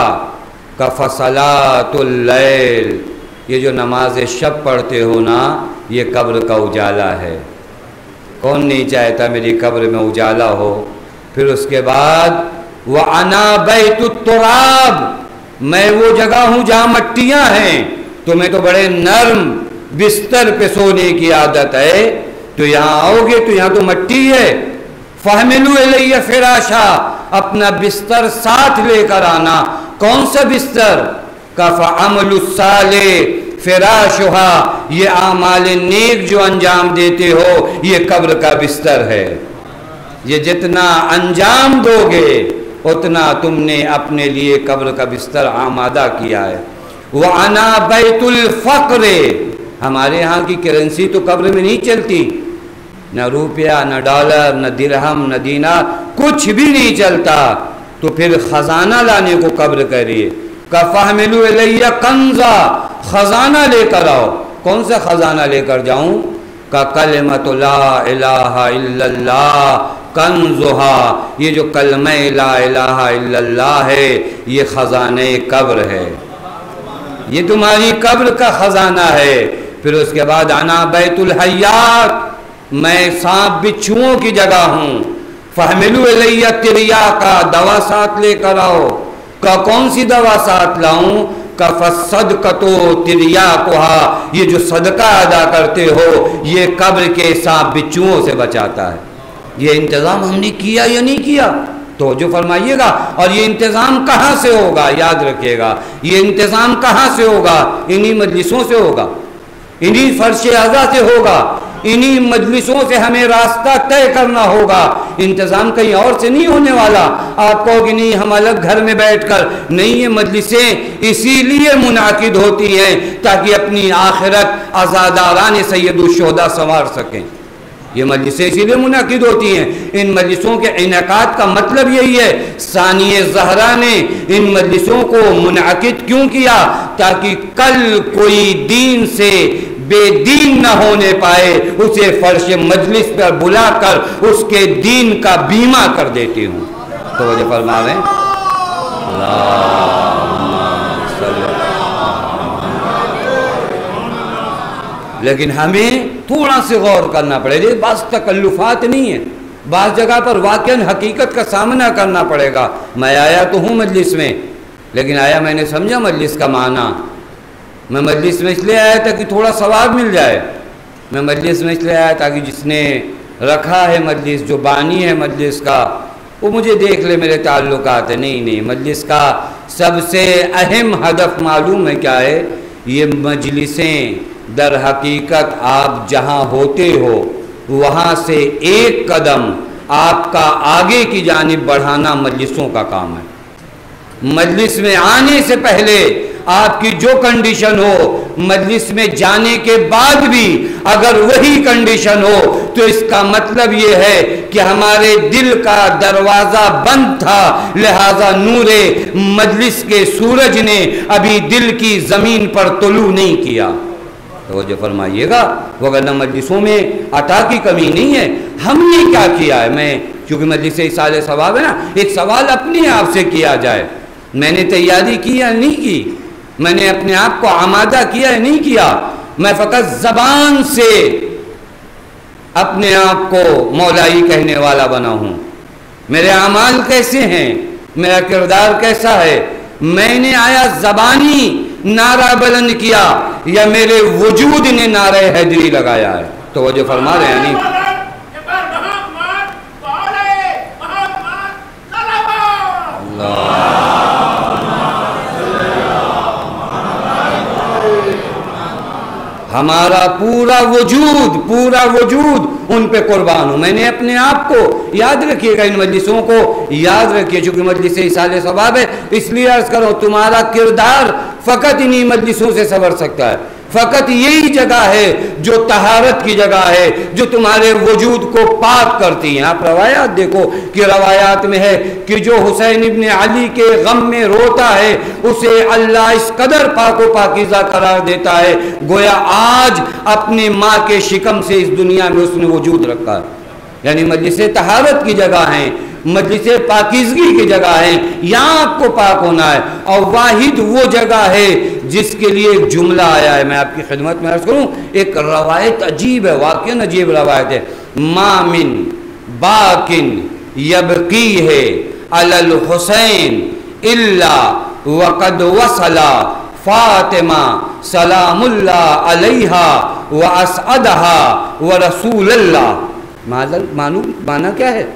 کفصلات اللیل, یہ جو نماز شب پڑھتے ہو نا یہ قبر کا اجالا ہے. کون نہیں چاہتا میری قبر میں اجالا ہو؟ پھر اس کے بعد وَأَنَا بَيْتُ التُّرَابِ, میں وہ جگہ ہوں جہاں مٹیاں ہیں. تمہیں تو بڑے نرم بستر پہ سونے کی عادت ہے, تو یہاں آؤ گے تو یہاں تو مٹی ہے. فَحْمِلُوا إِلَيَّ فِرَاشًا، اپنا بستر ساتھ لے کر آنا۔ کون سا بستر؟ کا فَعَمَلُ الصَّالِحِ فراشها، یہ اعمال نیک جو انجام دیتے ہو یہ قبر کا بستر ہے۔ یہ جتنا انجام دو گے اتنا تم نے اپنے لیے قبر کا بستر آمادہ کیا ہے۔ وَأَنَا بَيْتُ الْفَقْرِ، ہمارے ہاں کی کرنسی تو قبر میں نہیں چلتی، نہ روپیہ، نہ ڈالر، نہ درہم، نہ دینار، کچھ بھی نہیں چلتا، تو پھر خزانہ لانے کو قبر کہہ رہی ہے۔ فَحْمِلُوا إِلَيَّ كَنْزًا، خزانہ لے کر آؤ۔ کون سا خزانہ لے کر جاؤں؟ کا کلمۃ لا الہ الا اللہ کنزها، یہ جو کلمہ لا الہ الا اللہ ہے یہ خزانہ قبر ہے، یہ تمہاری قبر کا خزانہ ہے۔ پھر اس کے بعد انا بیت الحیات، میں سانپ بچھوؤں کی جگہ ہوں۔ فَحْمِلُوا إِلَيَّ تِرْيَاقًا، دوا ساتھ لے کر آؤ۔ کا کون سی دوا ساتھ لاؤں؟ کا فَالصَّدْقَةُ تِرْيَاقُهَا، یہ جو صدقہ ادا کرتے ہو یہ قبر کے سانپ بچھوؤں سے بچاتا ہے۔ یہ انتظام ہم نے کیا یا نہیں کیا؟ تو جو فرمائیے گا۔ اور یہ انتظام کہاں سے ہوگا؟ یاد رکھیے گا، یہ انتظام کہاں سے ہوگا؟ انہی مجلسوں سے ہوگا، انہی فرش اعضا سے ہوگا، انہی مجلسوں سے ہمیں راستہ طے کرنا ہوگا۔ انتظام کہیں اور سے نہیں ہونے والا۔ آپ کہو کہ نہیں ہم الگ گھر میں بیٹھ کر، نہیں، یہ مجلسیں اسی لیے منعقد ہوتی ہیں تاکہ اپنی آخرت عزاداران سید الشہداء سنوار سکیں۔ یہ مجلسیں اسی لیے منعقد ہوتی ہیں۔ ان مجلسوں کے انعقاد کا مطلب یہی ہے۔ ثانی زہرا نے ان مجلسوں کو منعقد کیوں کیا؟ تاکہ کل کوئی دین سے بے دین نہ ہونے پائے، اسے فرش مجلس پر بلا کر اس کے دین کا بیمہ کر دیتی ہوں۔ تو وہ جو فرما رہے ہیں لیکن ہمیں تھوڑا سے غور کرنا پڑے گا۔ بعض تکلفات نہیں ہیں، بعض جگہ پر واقعاً حقیقت کا سامنا کرنا پڑے گا۔ میں آیا تو ہوں مجلس میں، لیکن آیا میں نے سمجھا مجلس کا معنی۔ میں مجلس میں اس لیے آیا تاکہ تھوڑا ثواب مل جائے، میں مجلس میں اس لیے آیا تاکہ جس نے رکھا ہے مجلس، جو بانی ہے مجلس کا، وہ مجھے دیکھ لے، میرے تعلقات ہے۔ نہیں نہیں، مجلس کا سب سے اہم ہدف معلوم ہے کیا ہے؟ یہ مجلسیں در حقیقت آپ جہاں ہوتے ہو وہاں سے ایک قدم آپ کا آگے کی جانب بڑھانا مجلسوں کا کام ہے۔ مجلس میں آنے سے پہلے آپ کی جو کنڈیشن ہو، مجلس میں جانے کے بعد بھی اگر وہی کنڈیشن ہو تو اس کا مطلب یہ ہے کہ ہمارے دل کا دروازہ بند تھا، لہذا نور مجلس کے سورج نے ابھی دل کی زمین پر طلوع نہیں کیا۔ تو جو فرمائیے گا وہ اگر مجلسوں میں عطا کی کمی نہیں ہے، ہم نے کیا کیا ہے؟ میں چونکہ مجلس ایصال ثواب ہے نا، ایک سوال اپنے آپ سے کیا جائے، میں نے تیاری کی یا نہیں کی؟ میں نے اپنے آپ کو آمادہ کیا یا نہیں کیا؟ میں فقط زبان سے اپنے آپ کو مولائی کہنے والا بنا ہوں؟ میرے اعمال کیسے ہیں؟ میرا کردار کیسا ہے؟ میں نے آیا زبانی نعرہ بلند کیا یا میرے وجود نے نعرہ حیدری لگایا ہے؟ تو وہ جو فرما رہے ہیں نہیں ہمارا پورا وجود پورا وجود ان پہ قربان ہوں۔ میں نے اپنے آپ کو، یاد رکھیے گا ان مجلسوں کو، یاد رکھیے، چونکہ مجلس ایصال ثواب ہے اس لیے عرض کرو تمہارا کردار فقط انہی مجلسوں سے سنور سکتا ہے۔ فقط یہی جگہ ہے جو طہارت کی جگہ ہے، جو تمہارے وجود کو پاک کرتی ہیں۔ آپ روایات دیکھو کہ روایات میں ہے کہ جو حسین ابن علی کے غم میں روتا ہے اسے اللہ اس قدر پاک و پاکیزہ قرار دیتا ہے گویا آج اپنی ماں کے شکم سے اس دنیا میں اس نے وجود رکھا ہے۔ یعنی مجلس طہارت کی جگہ ہیں، مجلس پاکیزگی کی جگہ ہے، یہاں آپ کو پاک ہونا ہے۔ اور واحد وہ جگہ ہے جس کے لیے ایک جملہ آیا ہے، میں آپ کی خدمت میں عرض کروں، ایک روایت عجیب ہے، واقعاً عجیب روایت ہے۔ ما من باکن یبقی ہے علی الحسین الا وقد وصل فاطمہ سلام اللہ علیہا واسعدہا ورسول اللہ۔ معلوم معنی کیا ہے؟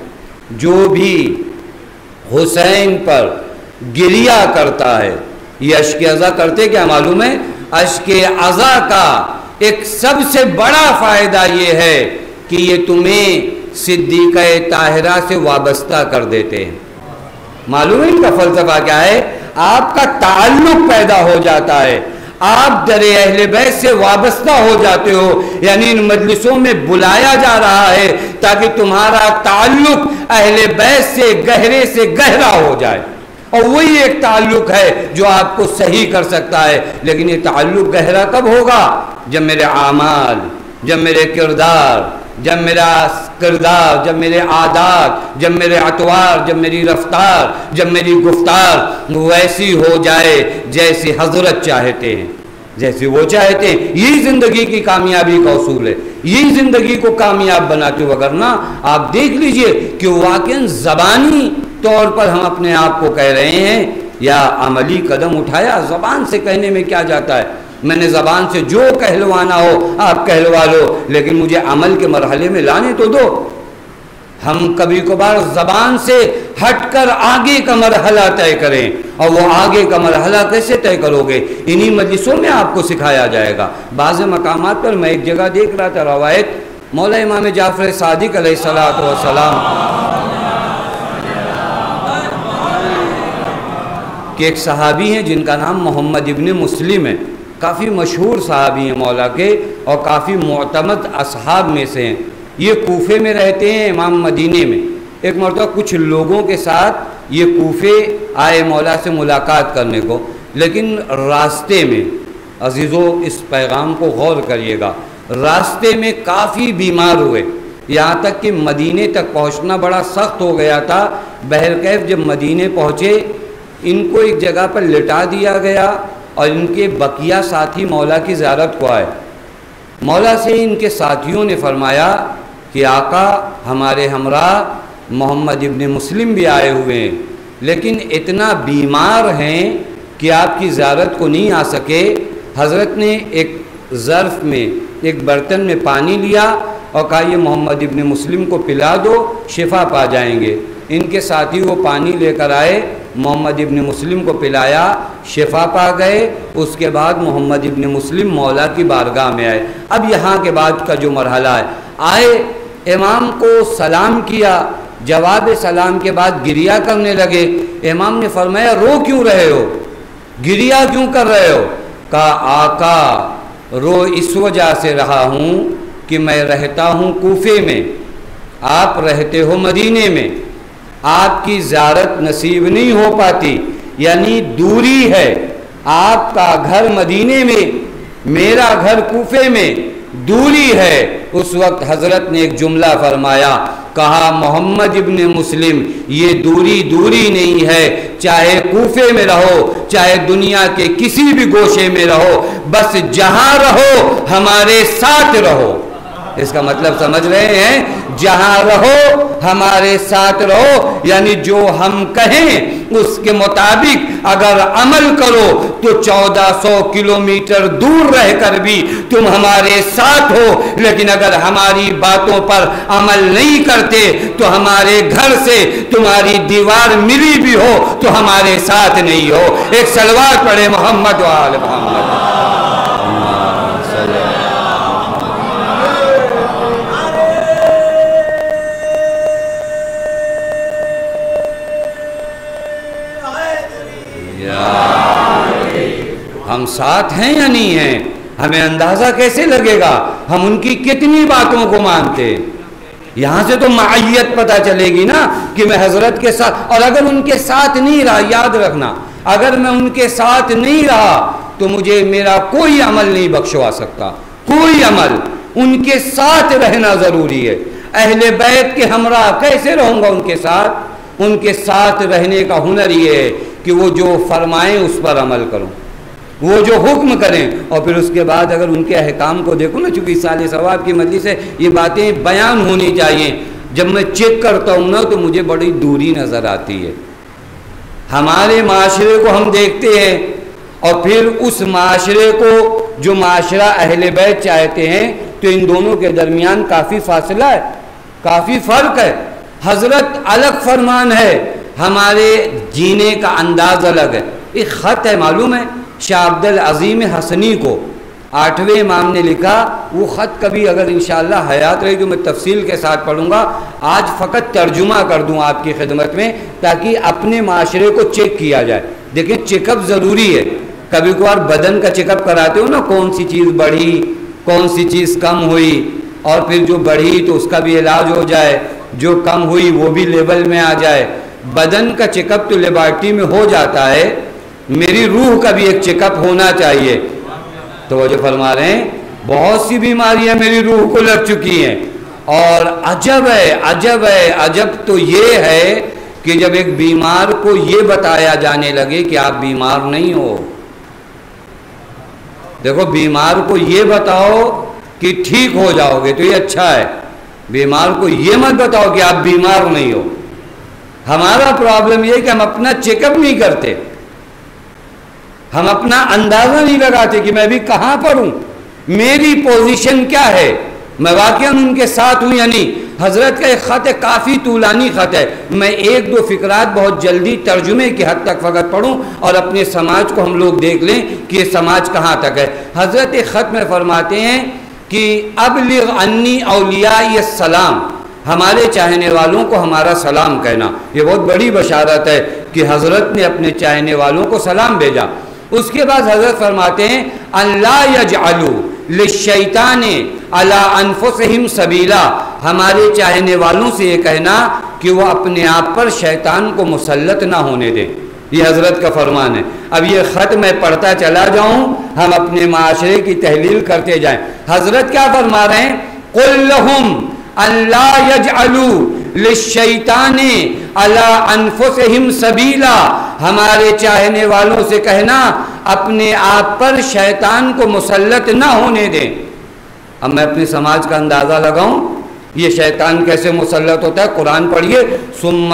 جو بھی حسین پر گریہ کرتا ہے، یہ اشک عزا کرتے کیا معلوم ہے؟ اشک عزا کا ایک سب سے بڑا فائدہ یہ ہے کہ یہ تمہیں صدیقہ طاہرہ سے وابستہ کر دیتے ہیں۔ معلوم ہے ان کا فلسفہ کیا ہے؟ آپ کا تعلق پیدا ہو جاتا ہے، آپ در اہل بیت سے وابستہ ہو جاتے ہو، یعنی ان مجلسوں میں بلایا جا رہا ہے تاکہ تمہارا تعلق اہل بیت سے گہرے سے گہرا ہو جائے، اور وہی ایک تعلق ہے جو آپ کو صحیح کر سکتا ہے۔ لیکن یہ تعلق گہرا کب ہوگا؟ جب میرے اعمال، جب میرے کردار، جب میرا کردار، جب میرے عادات، جب میرے اطوار، جب میری رفتار، جب میری گفتار ویسی ہو جائے جیسی حضرت چاہتے ہیں، جیسے وہ چاہتے ہیں۔ یہی زندگی کی کامیابی کا اصول ہے، یہی زندگی کو کامیاب بناتے ہو۔ وگرنہ آپ دیکھ لیجئے کہ واقعاً زبانی طور پر ہم اپنے آپ کو کہہ رہے ہیں یا عملی قدم اٹھایا؟ زبان سے کہنے میں کیا جاتا ہے؟ میں نے زبان سے جو کہلوانا ہو آپ کہلوا لو، لیکن مجھے عمل کے مرحلے میں لانے تو دو۔ ہم کبھی کبھار زبان سے ہٹ کر آگے کا مرحلہ طے کریں، اور وہ آگے کا مرحلہ کیسے طے کرو گے؟ انہی مجلسوں میں آپ کو سکھایا جائے گا۔ بعض مقامات پر میں ایک جگہ دیکھ رہا تھا روایت مولا امام جعفر صادق علیہ الصلوۃ والسلام کہ ایک صحابی ہیں جن کا نام محمد ابن مسلم ہے، کافی مشہور صحابی ہیں مولا کے اور کافی معتمد اصحاب میں سے ہیں۔ یہ کوفے میں رہتے ہیں، امام مدینے میں۔ ایک مرتبہ کچھ لوگوں کے ساتھ یہ کوفے آئے مولا سے ملاقات کرنے کو، لیکن راستے میں، عزیزو اس پیغام کو غور کریے گا، راستے میں کافی بیمار ہوئے، یہاں تک کہ مدینے تک پہنچنا بڑا سخت ہو گیا تھا۔ بہرکیف جب مدینے پہنچے ان کو ایک جگہ پر لٹا دیا گیا، اور ان کے بقیہ ساتھی مولا کی زیارت کو آئے۔ مولا سے ان کے ساتھیوں نے فرمایا کہ آقا ہمارے ہمراہ محمد ابن مسلم بھی آئے ہوئے ہیں، لیکن اتنا بیمار ہیں کہ آپ کی زیارت کو نہیں آ سکے۔ حضرت نے ایک ظرف میں، ایک برتن میں پانی لیا اور کہا یہ محمد ابن مسلم کو پلا دو، شفا پا جائیں گے۔ ان کے ساتھی وہ پانی لے کر آئے، محمد ابن مسلم کو پلایا، شفا پا گئے۔ اس کے بعد محمد ابن مسلم مولا کی بارگاہ میں آئے۔ اب یہاں کے بعد کا جو مرحلہ ہے، آئے امام کو سلام کیا، جواب سلام کے بعد گریہ کرنے لگے۔ امام نے فرمایا رو کیوں رہے ہو، گریہ کیوں کر رہے ہو؟ کہا آقا رو اس وجہ سے رہا ہوں کہ میں رہتا ہوں کوفے میں، آپ رہتے ہو مدینے میں، آپ کی زیارت نصیب نہیں ہو پاتی، یعنی دوری ہے۔ آپ کا گھر مدینے میں، میرا گھر کوفے میں، دوری ہے۔ اس وقت حضرت نے ایک جملہ فرمایا، کہا محمد ابن مسلم یہ دوری دوری نہیں ہے، چاہے کوفے میں رہو، چاہے دنیا کے کسی بھی گوشے میں رہو، بس جہاں رہو ہمارے ساتھ رہو۔ اس کا مطلب سمجھ رہے ہیں؟ جہاں رہو ہمارے ساتھ رہو، یعنی جو ہم کہیں اس کے مطابق اگر عمل کرو تو چودہ سو کلومیٹر دور رہ کر بھی تم ہمارے ساتھ ہو، لیکن اگر ہماری باتوں پر عمل نہیں کرتے تو ہمارے گھر سے تمہاری دیوار ملی بھی ہو تو ہمارے ساتھ نہیں ہو۔ ایک صلوات پڑھے محمد و آل محمد۔ ہم ساتھ ہیں یا نہیں ہیں؟ ہمیں اندازہ کیسے لگے گا ہم ان کی کتنی باتوں کو مانتے؟ یہاں سے تو معیت پتہ چلے گی نا کہ میں حضرت کے ساتھ، اور اگر ان کے ساتھ نہیں رہا، یاد رکھنا اگر میں ان کے ساتھ نہیں رہا تو مجھے میرا کوئی عمل نہیں بخشوا سکتا، کوئی عمل۔ ان کے ساتھ رہنا ضروری ہے۔ اہل بیت کے ہمراہ کیسے رہوں گا ان کے ساتھ؟ ان کے ساتھ رہنے کا ہنر یہ ہے کہ وہ جو فرمائیں اس پر عمل کروں، وہ جو حکم کریں، اور پھر اس کے بعد اگر ان کے احکام کو دیکھو نا، چونکہ سال ثواب کی مجلس سے یہ باتیں بیان ہونی چاہیے۔ جب میں چیک کرتا ہوں نا تو مجھے بڑی دوری نظر آتی ہے۔ ہمارے معاشرے کو ہم دیکھتے ہیں، اور پھر اس معاشرے کو جو معاشرہ اہل بیت چاہتے ہیں، تو ان دونوں کے درمیان کافی فاصلہ ہے، کافی فرق ہے۔ حضرت الگ فرمان ہے، ہمارے جینے کا انداز الگ ہے۔ ایک خط ہے، معلوم ہے شاہ عبد العظیم حسنی کو آٹھویں امام نے لکھا، وہ خط کبھی اگر انشاءاللہ حیات رہی تو میں تفصیل کے ساتھ پڑھوں گا، آج فقط ترجمہ کر دوں آپ کی خدمت میں تاکہ اپنے معاشرے کو چیک کیا جائے۔ دیکھیں چیک اپ ضروری ہے، کبھی کبھار بدن کا چیک اپ کراتے ہو نا، کون سی چیز بڑھی کون سی چیز کم ہوئی، اور پھر جو بڑھی تو اس کا بھی علاج ہو جائے، جو کم ہوئی وہ بھی لیبل میں آ جائے۔ بدن کا چیک اپ تو لیبارٹری میں ہو جاتا ہے، میری روح کا بھی ایک چیک اپ ہونا چاہیے۔ تو وہ جو فرما رہے ہیں بہت سی بیماریاں میری روح کو لگ چکی ہیں، اور عجب ہے عجب ہے عجب تو یہ ہے کہ جب ایک بیمار کو یہ بتایا جانے لگے کہ آپ بیمار نہیں ہو۔ دیکھو بیمار کو یہ بتاؤ کہ ٹھیک ہو جاؤ گے تو یہ اچھا ہے، بیمار کو یہ مت بتاؤ کہ آپ بیمار نہیں ہو۔ ہمارا پرابلم یہ ہے کہ ہم اپنا چیک اپ نہیں کرتے، ہم اپنا اندازہ نہیں لگاتے کہ میں بھی کہاں پر ہوں، میری پوزیشن کیا ہے، میں واقعاً ان کے ساتھ ہوں یا نہیں۔ حضرت کا ایک خط ہے، کافی طولانی خط ہے، میں ایک دو فقرات بہت جلدی ترجمے کی حد تک فقط پڑھوں اور اپنے سماج کو ہم لوگ دیکھ لیں کہ یہ سماج کہاں تک ہے۔ حضرت ایک خط میں فرماتے ہیں کہ ابلغ انی اولیاء السلام، ہمارے چاہنے والوں کو ہمارا سلام کہنا۔ یہ بہت بڑی بشارت ہے کہ حضرت نے اپنے چاہنے والوں کو سلام بھیجا۔ اس کے بعد حضرت فرماتے ہیں اللہ یجعلوا للشیطان علی انفسہم سبیلا، ہمارے چاہنے والوں سے یہ کہنا کہ وہ اپنے آپ پر شیطان کو مسلط نہ ہونے دیں۔ یہ حضرت کا فرمان ہے۔ اب یہ خط میں پڑھتا چلا جاؤں، ہم اپنے معاشرے کی تحلیل کرتے جائیں۔ حضرت کیا فرما رہے ہیں؟ قل لہم اللہ یجعلوا للشیطان علی انفسہم سبیلا، ہمارے چاہنے والوں سے کہنا اپنے آپ پر شیطان کو مسلط نہ ہونے دیں۔ اب میں اپنے سماج کا اندازہ لگاؤں یہ شیطان کیسے مسلط ہوتا ہے۔ قرآن پڑھیے، ثم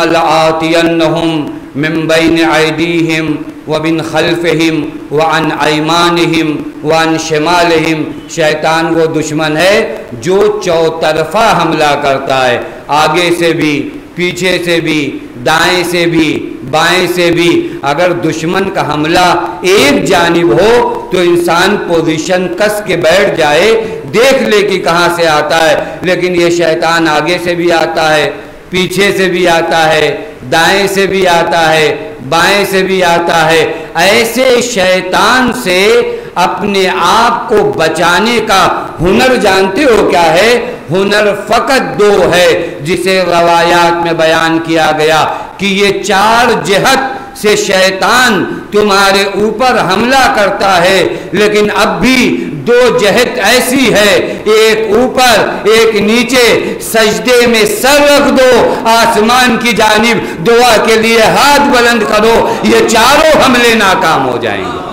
لآتینہم من بین ایدیہم ومن خلفہم وعن ایمانہم وعن شمالہم، شیطان وہ دشمن ہے جو چوطرفہ حملہ کرتا ہے، آگے سے بھی پیچھے سے بھی دائیں سے بھی بائیں سے بھی۔ اگر دشمن کا حملہ ایک جانب ہو تو انسان پوزیشن کس کے بیٹھ جائے، دیکھ لے کہ کہاں سے آتا ہے، لیکن یہ شیطان آگے سے بھی آتا ہے، پیچھے سے بھی آتا ہے، دائیں سے بھی آتا ہے، بائیں سے بھی آتا ہے۔ ایسے شیطان سے اپنے آپ کو بچانے کا ہنر جانتے ہو کیا ہے؟ ہنر فقط دو ہے جسے روایات میں بیان کیا گیا کہ یہ چار جہت سے شیطان تمہارے اوپر حملہ کرتا ہے، لیکن اب بھی دو جہت ایسی ہے، ایک اوپر ایک نیچے، سجدے میں سر رکھ دو، آسمان کی جانب دعا کے لیے ہاتھ بلند کرو، یہ چاروں حملے ناکام ہو جائیں گے۔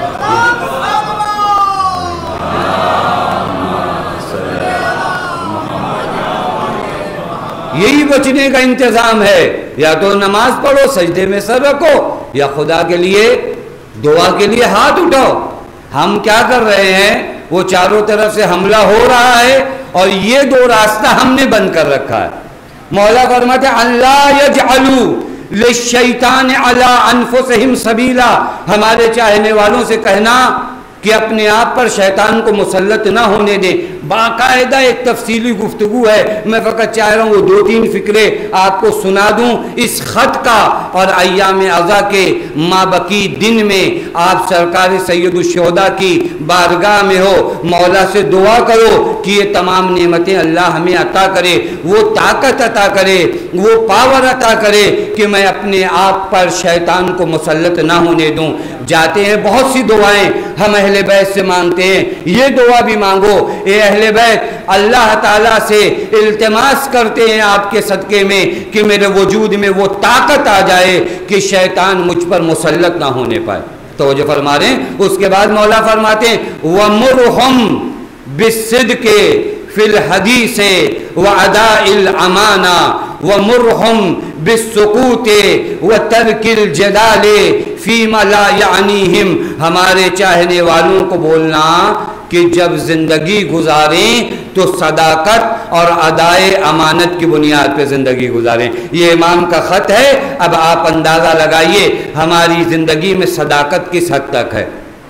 یہی بچنے کا انتظام ہے، یا تو نماز پڑھو سجدے میں سر رکھو، یا خدا کے لیے دعا کے لیے ہاتھ اٹھاؤ۔ ہم کیا کر رہے ہیں؟ وہ چاروں طرف سے حملہ ہو رہا ہے اور یہ دو راستہ ہم نے بند کر رکھا ہے۔ مولا فرماتے ہیں اللہ یجعلوا للشیطان علی انفسہم سبیلا، ہمارے چاہنے والوں سے کہنا کہ اپنے آپ پر شیطان کو مسلط نہ ہونے دیں۔ باقاعدہ ایک تفصیلی گفتگو ہے، میں فقط چاہ رہا ہوں وہ دو تین فکرے آپ کو سنا دوں اس خط کا، اور ایام عزا کے مابقی دن میں آپ سرکار سید الشہداء کی بارگاہ میں ہو، مولا سے دعا کرو کہ یہ تمام نعمتیں اللہ ہمیں عطا کرے، وہ طاقت عطا کرے، وہ پاور عطا کرے کہ میں اپنے آپ پر شیطان کو مسلط نہ ہونے دوں۔ جاتے ہیں بہت سی دعائیں ہم اہل بیت سے مانگتے ہیں، یہ دعا بھی مانگو، اے اہل بیت اللہ تعالیٰ سے التماس کرتے ہیں آپ کے صدقے میں کہ میرے وجود میں وہ طاقت آ جائے کہ شیطان مجھ پر مسلط نہ ہونے پائے۔ تو جو فرما رہے ہیں اس کے بعد مولا فرماتے ہیں وَمُرْهُمْ بِالصِّدْقِ فِي الْحَدِيثِ وَعَدَاءِ الْأَمَانَةِ وَمُرْهُمْ بِالسُّكُوتِ وَتَرْكِ الْجَدَالِ فِيمَا لَا يَعْنِيهِمْ، ہمارے چاہنے والوں کو بولنا کہ جب زندگی گزاریں تو صداقت اور ادائے امانت کی بنیاد پہ زندگی گزاریں. یہ امام کا خط ہے. اب آپ اندازہ لگائیے ہماری زندگی میں صداقت کس حد تک ہے.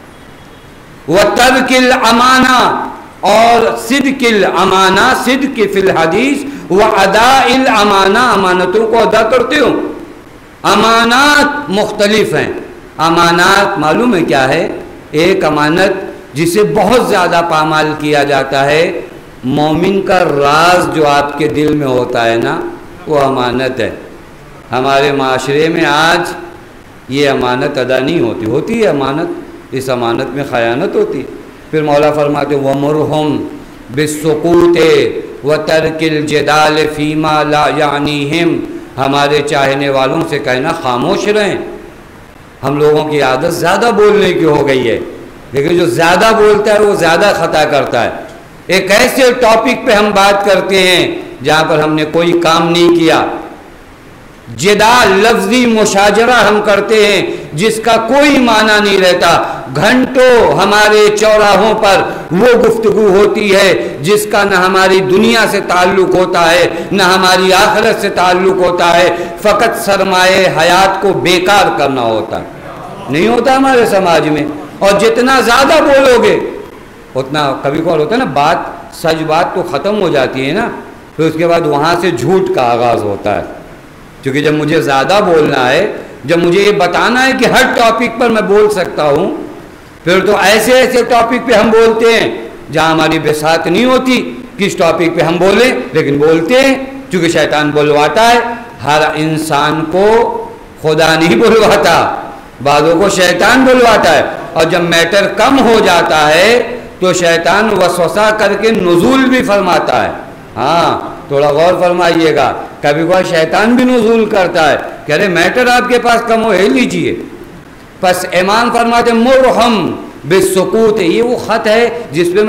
وَتَرْكِ الْأَمَانَةِ اور صدق الامانہ، صدق فی الحدیث وَأَدَاءِ الْأَمَانَةِ امانتوں کو ادا کرتے ہو. امانات مختلف ہیں. امانات معلوم ہے کیا ہے؟ ایک امانت جسے بہت زیادہ پامال کیا جاتا ہے، مومن کا راز جو آپ کے دل میں ہوتا ہے نا، وہ امانت ہے. ہمارے معاشرے میں آج یہ امانت ادا نہیں ہوتی. ہوتی ہے امانت، اس امانت میں خیانت ہوتی. پھر مولا فرماتے وَمُرْهُمْ بِالسُّقُوطِ وَتَرْكِ الْجِدَالِ فِي مَا لَا يَعْنِيهِمْ ہمارے چاہنے والوں سے کہنا خاموش رہیں. ہم لوگوں کی عادت زیادہ بولنے کی ہو گئی ہے، لیکن جو زیادہ بولتا ہے وہ زیادہ خطا کرتا ہے. ایک ایسے ٹاپک پہ ہم بات کرتے ہیں جہاں پر ہم نے کوئی کام نہیں کیا، جدال لفظی مشاجرہ ہم کرتے ہیں جس کا کوئی معنی نہیں رہتا. گھنٹوں ہمارے چوراہوں پر وہ گفتگو ہوتی ہے جس کا نہ ہماری دنیا سے تعلق ہوتا ہے نہ ہماری آخرت سے تعلق ہوتا ہے. فقط سرمایہ حیات کو بیکار کرنا ہوتا ہے. نہیں ہوتا ہمارے سماج میں. اور جتنا زیادہ بولو گے اتنا، کبھی کبھار ہوتا ہے نا بات سچ بات تو ختم ہو جاتی ہے نا، پھر اس کے بعد وہاں سے جھوٹ کا آغاز ہوتا ہے. کیونکہ جب مجھے زیادہ بولنا ہے، جب مجھے یہ بتانا ہے کہ ہر ٹاپک پر میں بول سکتا ہوں، پھر تو ایسے ایسے ٹاپک پہ ہم بولتے ہیں جہاں ہماری بساط نہیں ہوتی کس ٹاپک پہ ہم بولیں، لیکن بولتے ہیں کیونکہ شیطان بلواتا ہے. ہر انسان کو خدا نہیں بلواتا، بعضوں کو شیطان بلواتا ہے. اور جب میٹر کم ہو جاتا ہے تو شیطان وسوسہ کر کے نزول بھی فرماتا ہے. ہاں تھوڑا غور فرمائیے گا، کبھی کوئی شیطان بھی نزول کرتا ہے کہ ارے میٹر آپ کے پاس کم ہو ہے لیجئے. پس امام فرماتے مرحم بالسکوت، یہ وہ خط ہے جس پہ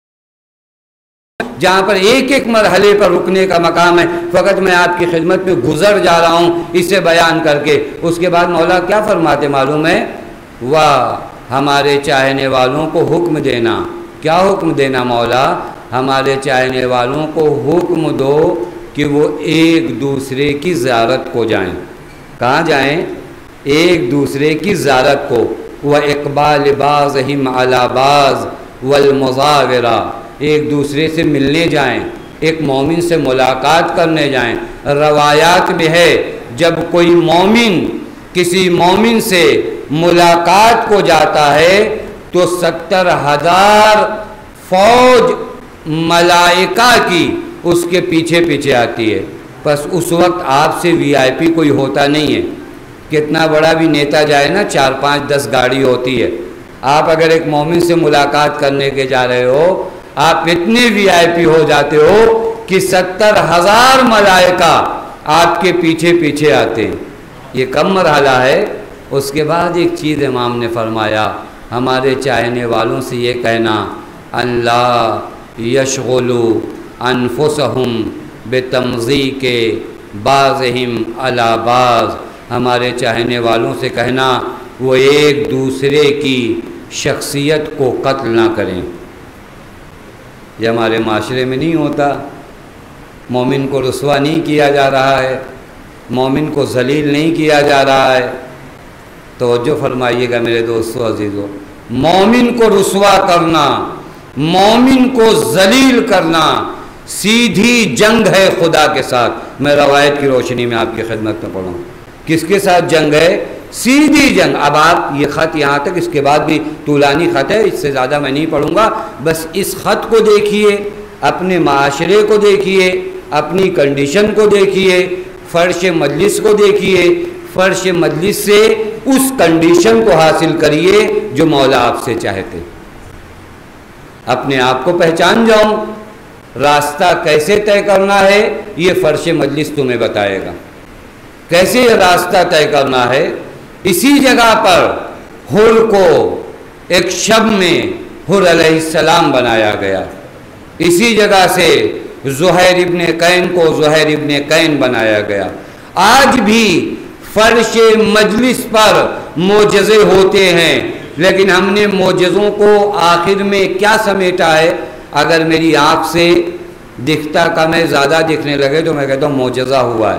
جہاں پر ایک ایک مرحلے پر رکنے کا مقام ہے. فقط میں آپ کی خدمت میں گزر جا رہا ہوں اسے بیان کر کے. اس کے بعد مولا کیا فرماتے معلوم ہے؟ واہ ہمارے چاہنے والوں کو حکم دینا. کیا حکم دینا مولا؟ ہمارے چاہنے والوں کو حکم دو کہ وہ ایک دوسرے کی زیارت کو جائیں. کہاں جائیں؟ ایک دوسرے کی زیارت کو. وَإِقْبَالِ بَعْضِهِمْ عَلَى بَعْضٍ وَالْمُزَاوَرَةِ ایک دوسرے سے ملنے جائیں، ایک مومن سے ملاقات کرنے جائیں. روایات میں ہے جب کوئی مومن کسی مومن سے ملاقات کو جاتا ہے تو ستر ہزار فوج ملائکہ کی اس کے پیچھے پیچھے آتی ہے. بس اس وقت آپ سے وی آئی پی کوئی ہوتا نہیں ہے. کتنا بڑا بھی نیتا جائے نا، چار پانچ دس گاڑی ہوتی ہے. آپ اگر ایک مومن سے ملاقات کرنے کے جا رہے ہو، آپ اتنے وی آئی پی ہو جاتے ہو کہ ستر ہزار ملائکہ آپ کے پیچھے پیچھے آتے ہیں. یہ کم مرحلہ ہے. اس کے بعد ایک چیز امام نے فرمایا، ہمارے چاہنے والوں سے یہ کہنا اللہ یشغلوا انفسہم بتمزیق بعضہم علی بعض. ہمارے چاہنے والوں سے کہنا وہ ایک دوسرے کی شخصیت کو قتل نہ کریں. یہ ہمارے معاشرے میں نہیں ہوتا. مومن کو رسوا نہیں کیا جا رہا ہے، مومن کو ذلیل نہیں کیا جا رہا ہے. توجہ فرمائیے گا میرے دوستو عزیزو، مومن کو رسوا کرنا، مومن کو ذلیل کرنا سیدھی جنگ ہے خدا کے ساتھ. میں روایت کی روشنی میں آپ کی خدمت میں پڑھوں. کس کے ساتھ جنگ ہے؟ سیدھی جنگ. اب آپ یہ خط یہاں تک، اس کے بعد بھی طولانی خط ہے، اس سے زیادہ میں نہیں پڑھوں گا. بس اس خط کو دیکھیے، اپنے معاشرے کو دیکھیے، اپنی کنڈیشن کو دیکھیے، فرش مجلس کو دیکھیے. فرش مجلس سے اس کنڈیشن کو حاصل کریے جو مولا آپ سے چاہتے. اپنے آپ کو پہچان جاؤ. راستہ کیسے طے کرنا ہے یہ فرش مجلس تمہیں بتائے گا. کیسے یہ راستہ طے کرنا ہے؟ اسی جگہ پر حر کو ایک شب میں حر علیہ السلام بنایا گیا. اسی جگہ سے زہیر ابن قین کو زہیر ابن قین بنایا گیا. آج بھی فرش مجلس پر معجزے ہوتے ہیں. لیکن ہم نے معجزوں کو آخر میں کیا سمیٹا ہے؟ اگر میری آنکھ سے دکھتا کم ہے زیادہ دکھنے لگے تو میں کہتا ہوں معجزہ ہوا ہے.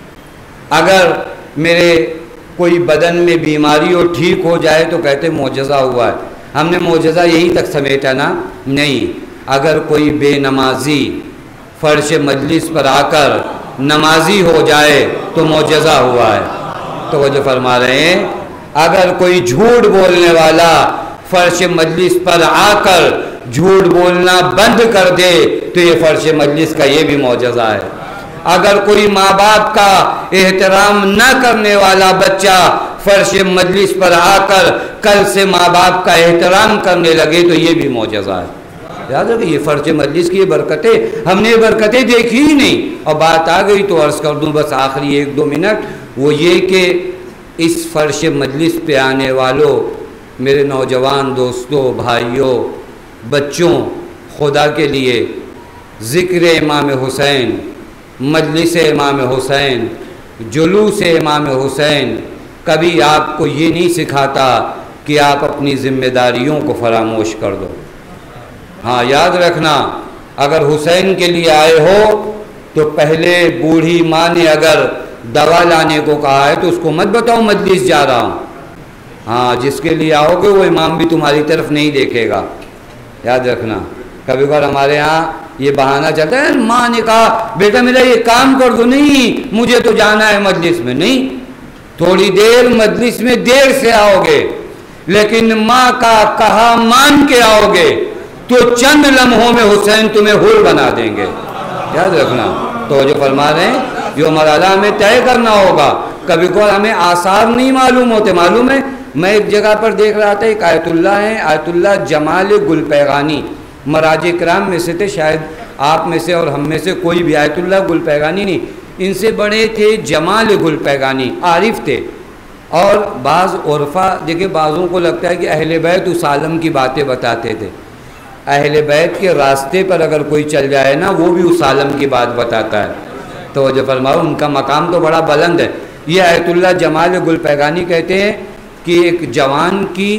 اگر میرے کوئی بدن میں بیماری اور ٹھیک ہو جائے تو کہتے معجزہ ہوا ہے. ہم نے معجزہ یہی تک سمیٹا نا؟ نہیں. اگر کوئی بے نمازی فرش مجلس پر آ کر نمازی ہو جائے تو معجزہ ہوا ہے. تو وہ جو فرما رہے ہیں اگر کوئی جھوٹ بولنے والا فرش مجلس پر آ کر جھوٹ بولنا بند کر دے تو یہ فرش مجلس کا یہ بھی معجزہ ہے. اگر کوئی ماں باپ کا احترام نہ کرنے والا بچہ فرش مجلس پر آ کر کل سے ماں باپ کا احترام کرنے لگے تو یہ بھی معجزہ ہے. یاد رکھیں یہ فرش مجلس کی برکتیں ہم نے برکتیں دیکھی ہی نہیں. اور بات آ گئی تو عرض کر دوں بس آخری ایک دو منٹ، وہ یہ کہ اس فرش مجلس پہ آنے والوں میرے نوجوان دوستوں، بھائیوں، بچوں، خدا کے لیے ذکر امام حسین، مجلس امام حسین، جلوس امام حسین کبھی آپ کو یہ نہیں سکھاتا کہ آپ اپنی ذمہ داریوں کو فراموش کر دو. ہاں یاد رکھنا اگر حسین کے لیے آئے ہو تو پہلے بوڑھی ماں نے اگر دوا لانے کو کہا ہے تو اس کو مت بتاؤ مجلس جا رہا ہوں. ہاں جس کے لیے آؤ گے وہ امام بھی تمہاری طرف نہیں دیکھے گا. یاد رکھنا کبھی کبھار ہمارے ہاں یہ بہانہ چلتا ہے ماں نے کہا بیٹا میرا یہ کام کر دو، نہیں مجھے تو جانا ہے مجلس میں. نہیں، تھوڑی دیر مجلس میں دیر سے آؤ گے لیکن ماں کا کہا مان کے آؤ گے تو چند لمحوں میں حسین تمہیں حور بنا دیں گے. یاد رکھنا تو جو فرما رہے ہیں جو مرحلہ ہمیں طے کرنا ہوگا. کبھی کو ہمیں آثار نہیں معلوم ہوتے. معلوم ہے میں ایک جگہ پر دیکھ رہا تھا ایک آیت اللہ ہے، آیت اللہ جمال گل پیغانی، مراج کرام میں سے تھے، شاید آپ میں سے اور ہم میں سے کوئی بھی آیت اللہ گل پیغانی نہیں، ان سے بڑے تھے جمال گل پیغانی، عارف تھے. اور بعض عرفا دیکھیں بعضوں کو لگتا ہے کہ اہل بیت اس عالم کی باتیں بتاتے تھے. اہل بیت کے راستے پر اگر کوئی چل جائے نا وہ بھی اس عالم کی بات بتاتا ہے. تو جو فرماؤ ان کا مقام تو بڑا بلند ہے. یہ آیت اللہ جمال گل پیغانی کہتے ہیں کہ ایک جوان کی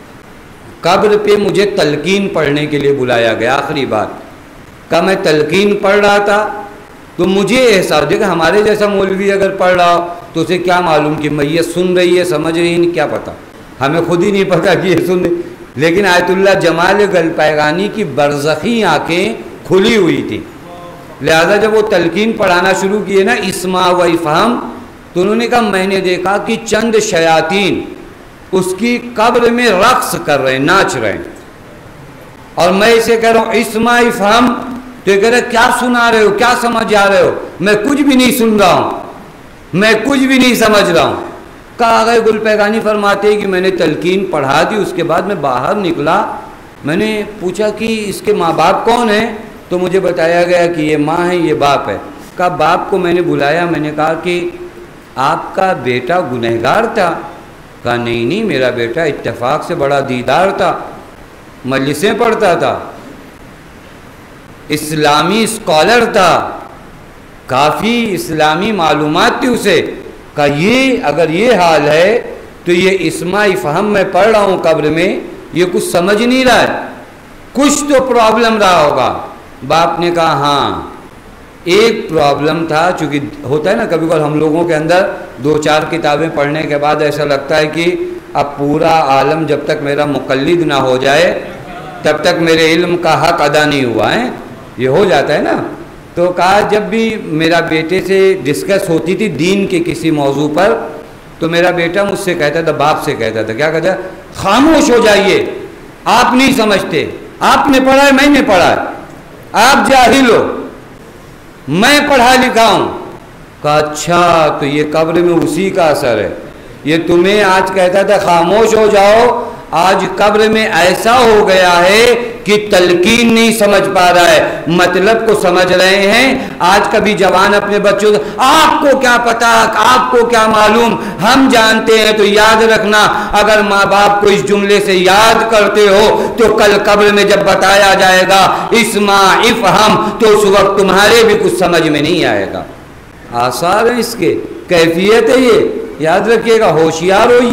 قبر پہ مجھے تلقین پڑھنے کے لیے بلایا گیا. آخری بات کہ میں تلقین پڑھ رہا تھا تو مجھے احساس دیکھا ہمارے جیسا مولوی اگر پڑھ رہا ہو تو اسے کیا معلوم کہ میت سن رہی ہے سمجھ رہی ہے، کیا پتہ، ہمیں خود ہی نہیں پتہ کہ یہ سن رہی. لیکن آیت اللہ جمال گل پیغانی کی برزخی آنکھیں کھلی ہوئی تھی، لہذا جب وہ تلقین پڑھانا شروع کیے نا اسمع و افہم تو انہوں نے کہا میں نے دیکھا کہ چند شیاطین اس کی قبر میں رقص کر رہے ہیں، ناچ رہے ہیں. اور میں اسے کہہ رہا ہوں اسمع افہم تو یہ کہہ رہے کیا سنا رہے ہو، کیا سمجھ جا رہے ہو؟ میں کچھ بھی نہیں سن رہا ہوں، میں کچھ بھی نہیں سمجھ رہا ہوں. کہا گئے گل پیغانی فرماتے ہیں کہ میں نے تلقین پڑھا دی، اس کے بعد میں باہر نکلا، میں نے پوچھا کہ اس کے ماں باپ کون ہیں تو مجھے بتایا گیا کہ یہ ماں ہے یہ باپ ہے. کہا باپ کو میں نے بلایا، میں نے کہا کہ آپ کا بیٹا گنہگار تھا؟ کہا نہیں نہیں میرا بیٹا اتفاق سے بڑا دیدار تھا، مجلسیں پڑھتا تھا، اسلامی اسکالر تھا، کافی اسلامی معلومات تھی اسے. کہ یہ اگر یہ حال ہے تو یہ اسمع افہم میں پڑھ رہا ہوں قبر میں، یہ کچھ سمجھ نہیں رہا ہے، کچھ تو پرابلم رہا ہوگا. باپ نے کہا ہاں ایک پرابلم تھا، چونکہ ہوتا ہے نا کبھی کبھی ہم لوگوں کے اندر دو چار کتابیں پڑھنے کے بعد ایسا لگتا ہے کہ اب پورا عالم جب تک میرا مقلد نہ ہو جائے تب تک میرے علم کا حق ادا نہیں ہوا ہے، یہ ہو جاتا ہے نا. تو کہا جب بھی میرا بیٹے سے ڈسکس ہوتی تھی دین کے کسی موضوع پر تو میرا بیٹا مجھ سے کہتا تھا، باپ سے کہتا تھا، کیا کہتا؟ خاموش ہو جائیے، آپ نہیں سمجھتے، آپ نے پڑھا ہے میں نے پڑھا ہے، آپ جاہل ہو، میں پڑھا لکھا ہوں. کہا اچھا تو یہ قبر میں اسی کا اثر ہے. یہ تمہیں آج کہتا تھا خاموش ہو جاؤ، آج قبر میں ایسا ہو گیا ہے کہ تلقین نہیں سمجھ پا رہا ہے، مطلب کو سمجھ رہے ہیں. آج کبھی جوان اپنے بچوں سے آپ کو کیا پتا، آپ کو کیا معلوم، ہم جانتے ہیں. تو یاد رکھنا اگر ماں باپ کو اس جملے سے یاد کرتے ہو تو کل قبر میں جب بتایا جائے گا اسمع افہم تو اس وقت تمہارے بھی کچھ سمجھ میں نہیں آئے گا. آثار ہیں اس کے، کیفیت ہے یہ، یاد رکھیے گا، ہوشیار ہوئیے.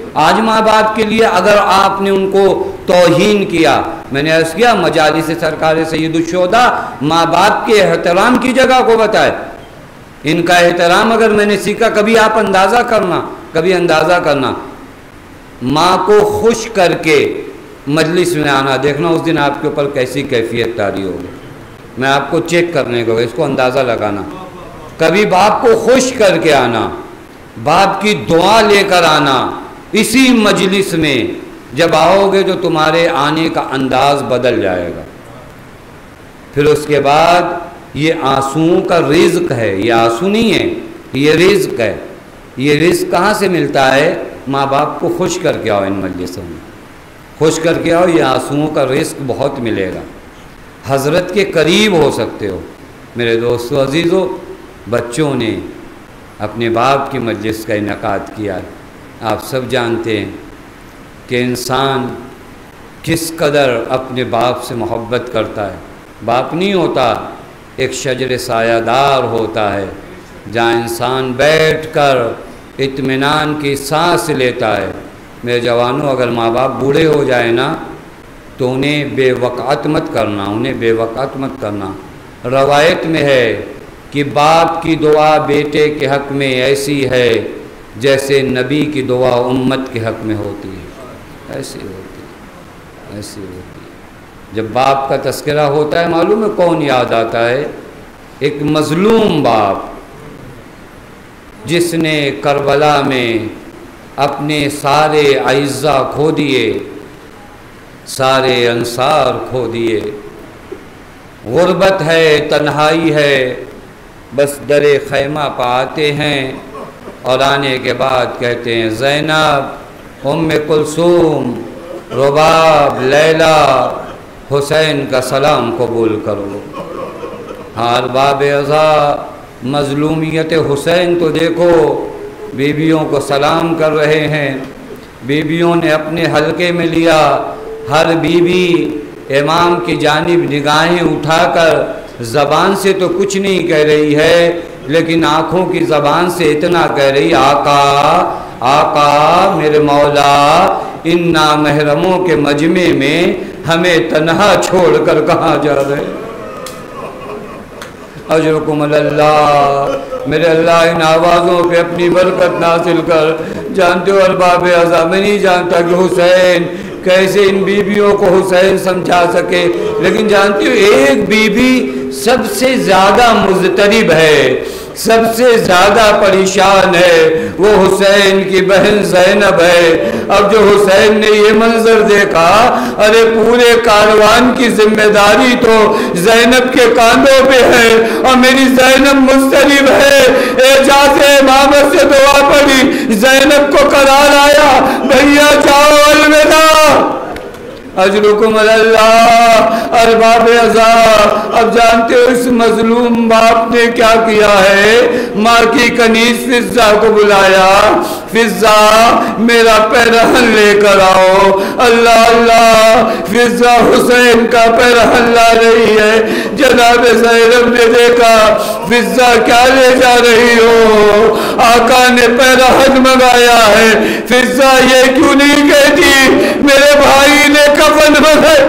آج ماں باپ کے لیے اگر آپ نے ان کو توہین کیا، میں نے عرض کیا مجالس سرکار سید الشہداء ماں باپ کے احترام کی جگہ کو بتائے. ان کا احترام اگر میں نے سیکھا، کبھی آپ اندازہ کرنا کبھی اندازہ کرنا ماں کو خوش کر کے مجلس میں آنا، دیکھنا اس دن آپ کے اوپر کیسی کیفیت طاری ہوگی. میں آپ کو چیک کرنے کو، اس کو اندازہ لگانا. کبھی باپ کو خوش کر کے آنا، باپ کی دعا لے کر آنا اسی مجلس میں، جب آؤ گے تو تمہارے آنے کا انداز بدل جائے گا. پھر اس کے بعد یہ آنسوؤں کا رزق ہے، یہ آنسو نہیں ہے، یہ رزق ہے. یہ رزق کہاں سے ملتا ہے؟ ماں باپ کو خوش کر کے آؤ، ان مجلسوں میں خوش کر کے آؤ، یہ آنسوؤں کا رزق بہت ملے گا. حضرت کے قریب ہو سکتے ہو. میرے دوستو عزیزو، بچوں نے اپنے باپ کی مجلس کا انعقاد کیا. آپ سب جانتے ہیں کہ انسان کس قدر اپنے باپ سے محبت کرتا ہے. باپ نہیں ہوتا، ایک شجر سایہ دار ہوتا ہے جہاں انسان بیٹھ کر اطمینان کی سانس لیتا ہے. میرے جوانوں، اگر ماں باپ بوڑھے ہو جائیں نا تو انہیں بے وقعت مت کرنا، انہیں بے وقعت مت کرنا. روایت میں ہے کہ باپ کی دعا بیٹے کے حق میں ایسی ہے جیسے نبی کی دعا امت کے حق میں ہوتی ہے. ایسی ہوتی ہے ایسی ہوتی ہے. جب باپ کا تذکرہ ہوتا ہے، معلوم ہے کون یاد آتا ہے؟ ایک مظلوم باپ جس نے کربلا میں اپنے سارے اعزاء کھو دیے، سارے انصار کھو دیے. غربت ہے، تنہائی ہے، بس در خیمہ پہ آتے ہیں اور آنے کے بعد کہتے ہیں زینب، ام کلثوم، رباب، لیلا، حسین کا سلام قبول کرو. ہاں ارباب عزا، مظلومیت حسین تو دیکھو، بیویوں کو سلام کر رہے ہیں. بیویوں نے اپنے حلقے میں لیا. ہر بیوی امام کی جانب نگاہیں اٹھا کر زبان سے تو کچھ نہیں کہہ رہی ہے، لیکن آنکھوں کی زبان سے اتنا کہہ رہی، آقا آقا میرے مولا، ان نامحرموں کے مجمع میں ہمیں تنہا چھوڑ کر کہاں جا رہے. اجرکم اللہ. میرے اللہ ان آوازوں پہ اپنی برکت نازل کر. جانتے ہو ارباب اعزا، میں نہیں جانتا کہ حسین کیسے ان بیویوں کو حسین سمجھا سکے، لیکن جانتے ہو ایک بیوی سب سے زیادہ مضطرب ہے، سب سے زیادہ پریشان ہے، وہ حسین کی بہن زینب ہے. اب جو حسین نے یہ منظر دیکھا، ارے پورے کاروان کی ذمہ داری تو زینب کے کاندھوں پہ ہے اور میری زینب مضطرب ہے. اعجاز امامت سے دعا پڑی، زینب کو قرار آیا، بھیا جاؤ الوداع. اجرکم اللہ. ارباب اعزا، اب جانتے ہو اس مظلوم باپ نے کیا کیا ہے؟ ماں کی کنیز فضہ کو بلایا، فضہ میرا پیرہن لے کر آؤ. اللہ اللہ، فضہ حسین کا پیرہن لا رہی ہے. جناب زینب نے دیکھا فضہ کیا لے جا رہی ہو؟ آقا نے پیرہن منگایا ہے. فضہ یہ کیوں نہیں کہتی میرے بھائی نے کفن منگایا؟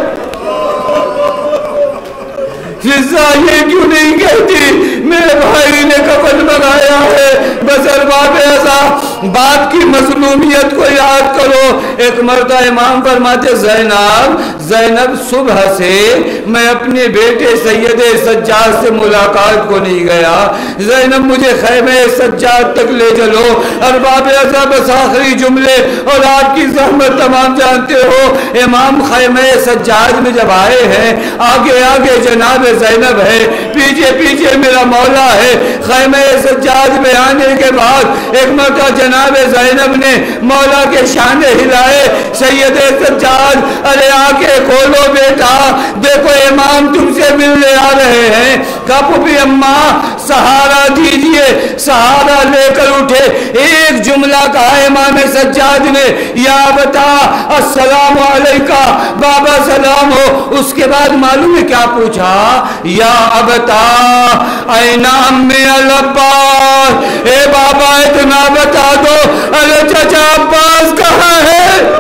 فضہ یہ کیوں نہیں کہتی میرے بھائی نے کفن منگایا ہے؟ بس ارباب اعزا، باپ کی مظلومیت کو یاد کرو. ایک مرتبہ امام فرماتے زینب زینب صبح سے میں اپنے بیٹے سید سجاد سے ملاقات کو نہیں گیا. زینب مجھے خیمہ سجاد تک لے چلو. ارباب اعزا، بس آخری جملے اور آپ کی زحمت تمام جانتے ہو. امام خیمہ سجاد میں جب آئے ہیں، آگے آگے جناب زینب ہے، پیچھے پیچھے میرا مولا ہے. خیمہ سجاد میں آنے کے بعد ایک مرتبہ جناب زینب نے مولا کے شانے ہلائے. سید سجاد، ارے آنکھیں کھولو بیٹا، دیکھو امام تم سے ملنے آ رہے ہیں. کب بھی اماں سہارا دیجئے. سہارا لے کر اٹھے. ایک جملہ کہا امام سجاد نے, یا بتا السلام علیکہ, بابا سلام ہو. اس کے بعد معلوم ہے کیا پوچھا, یا ابتا این امی العباس, اے بابا اتنا بتا دو ارے چچا عباس کہاں ہے.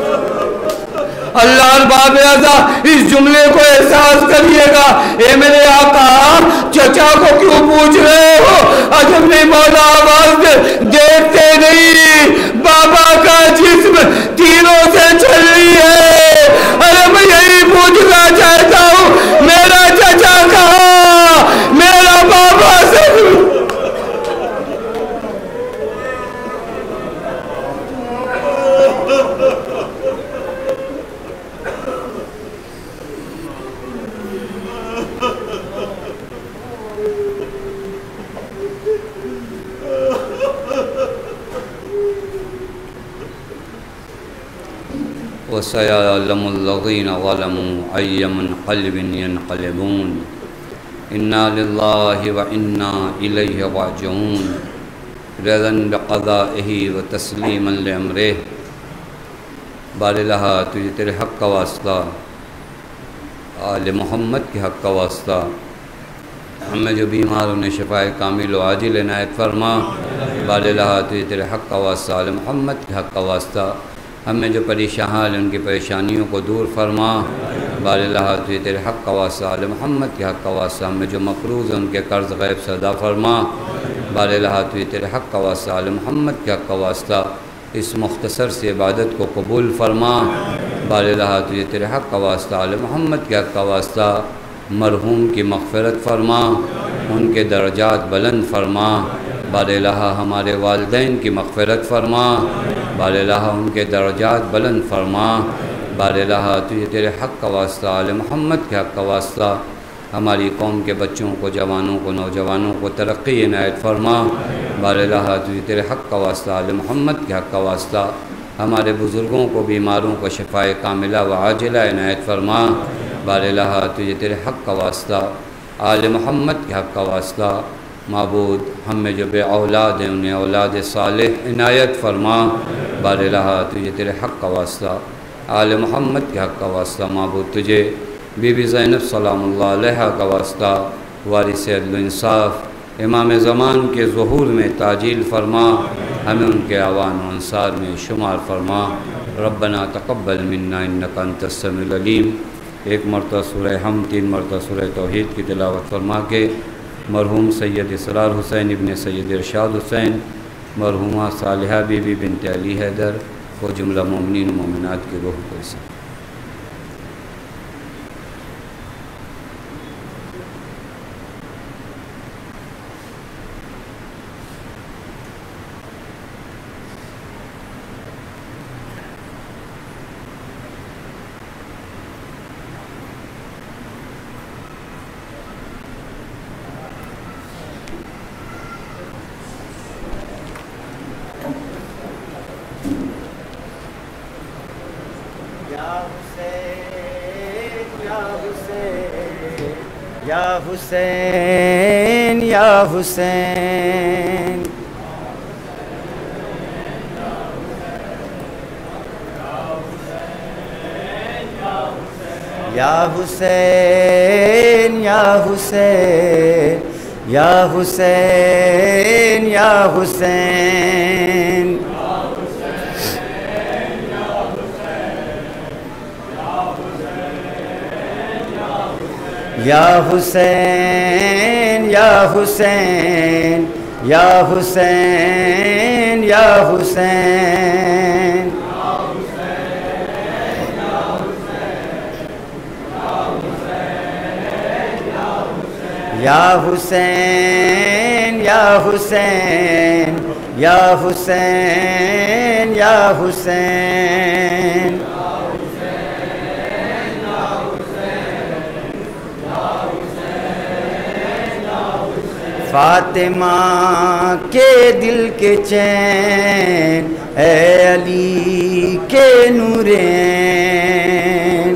اللہ ارباب ازا اس جملے کو احساس کریے گا. اے میرے آقا چچا کو کیوں پوچھ رہے ہو؟ عجب نہیں مولا آواز دے, دیکھتے نہیں بابا کا جسم تیروں سے چل رہی ہے. ارے میں یہی پوچھنا چاہتا ہوں, میرا چچا کہاں, میرا بابا سے. وَسَيَعْلَمُ الَّذِينَ ظَلَمُوا أَيَّ مُنْقَلِبٍ يَنْقَلِبُونَ إِنَّا لِلَّهِ وَإِنَّا إِلَيْهِ رَاجِعُونَ رِضًا بِقَضَائِهِ وَتَسْلِيمًا لِأَمْرِهِ. بار الہا تجھے تیرے حق کا واسطہ, آل محمد کے حق کا واسطہ, ہمیں جو بیمار انہیں شفاء کامل و عاجل عنایت فرما. بار الہا تجھے تیرے حق کا واسطہ, آل محمد کے حق کا واسطہ, ہمیں جو پریشان ان کی پریشانیوں کو دور فرما. بار الہا تجھے تیرے حق کا واسطہ, آل محمد کے حق کا واسطہ, ہمیں جو مقروض ان کے قرض غیب سے ادا فرما. بار الہا تجھے تیرے حق کا واسطہ, آل محمد کے حق کا واسطہ, اس مختصر سے عبادت کو قبول فرما. بار الہا تجھے تیرے حق کا واسطہ, آل محمد کے حق کا واسطہ, مرحوم کی مغفرت فرما, ان کے درجات بلند فرما. بار الہا ہمارے والدین کی مغفرت فرما. بار الہا ان کے درجات بلند فرما. بار الہا تجھے تیرے حق کا واسطہ, آل محمد کے حق کا واسطہ, ہماری قوم کے بچوں کو, جوانوں کو, نوجوانوں کو ترقی عنایت فرما. بار الہا تجھے تیرے حق کا واسطہ, آل محمد کے حق کا واسطہ, ہمارے بزرگوں کو, بیماروں کو شفاء کاملہ و عاجلہ عنایت فرما. بار الہا تجھے تیرے حق کا واسطہ, آل محمد کے حق کا واسطہ, معبود ہم میں جو بے اولاد ہیں انہیں اولاد صالح عنایت فرما. بار الہا تجھے تیرے حق کا واسطہ, آل محمد کے حق کا واسطہ, معبود تجھے بی بی زینب سلام اللہ علیہ کا واسطہ, وارث عدل و انصاف, امام زمان کے ظہور میں تعجیل فرما. ہمیں ان کے اعوان و انصار میں شمار فرما. ربنا تقبل منا انک انت السمیع العلیم. ایک مرتبہ سورہ حمد, تین مرتبہ سورہ توحید کی تلاوت فرما کے مرحوم سید اسرار حسین ابن سید ارشاد حسین, مرحومہ صالحہ بی بی بنت علی حیدر و جملہ مومنین و مومنات کی روح کو اسے یا حسین یا حسین یا حسین یا حسین یا حسین یا حسین یا حسین یا حسین یا حسین یا حسین یا حسین یا حسین یا حسین یا حسین فاطمہ کے دل کے چین اے علی کے نورین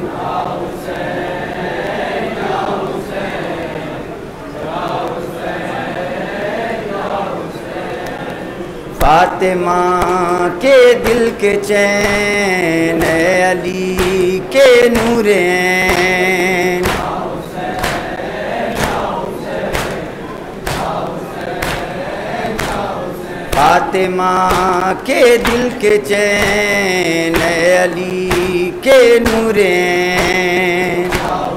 فاطمہ کے دل کے چین اے علی کے نور عین، فاطمہ کے دل کے چین اے علی کے نور عین،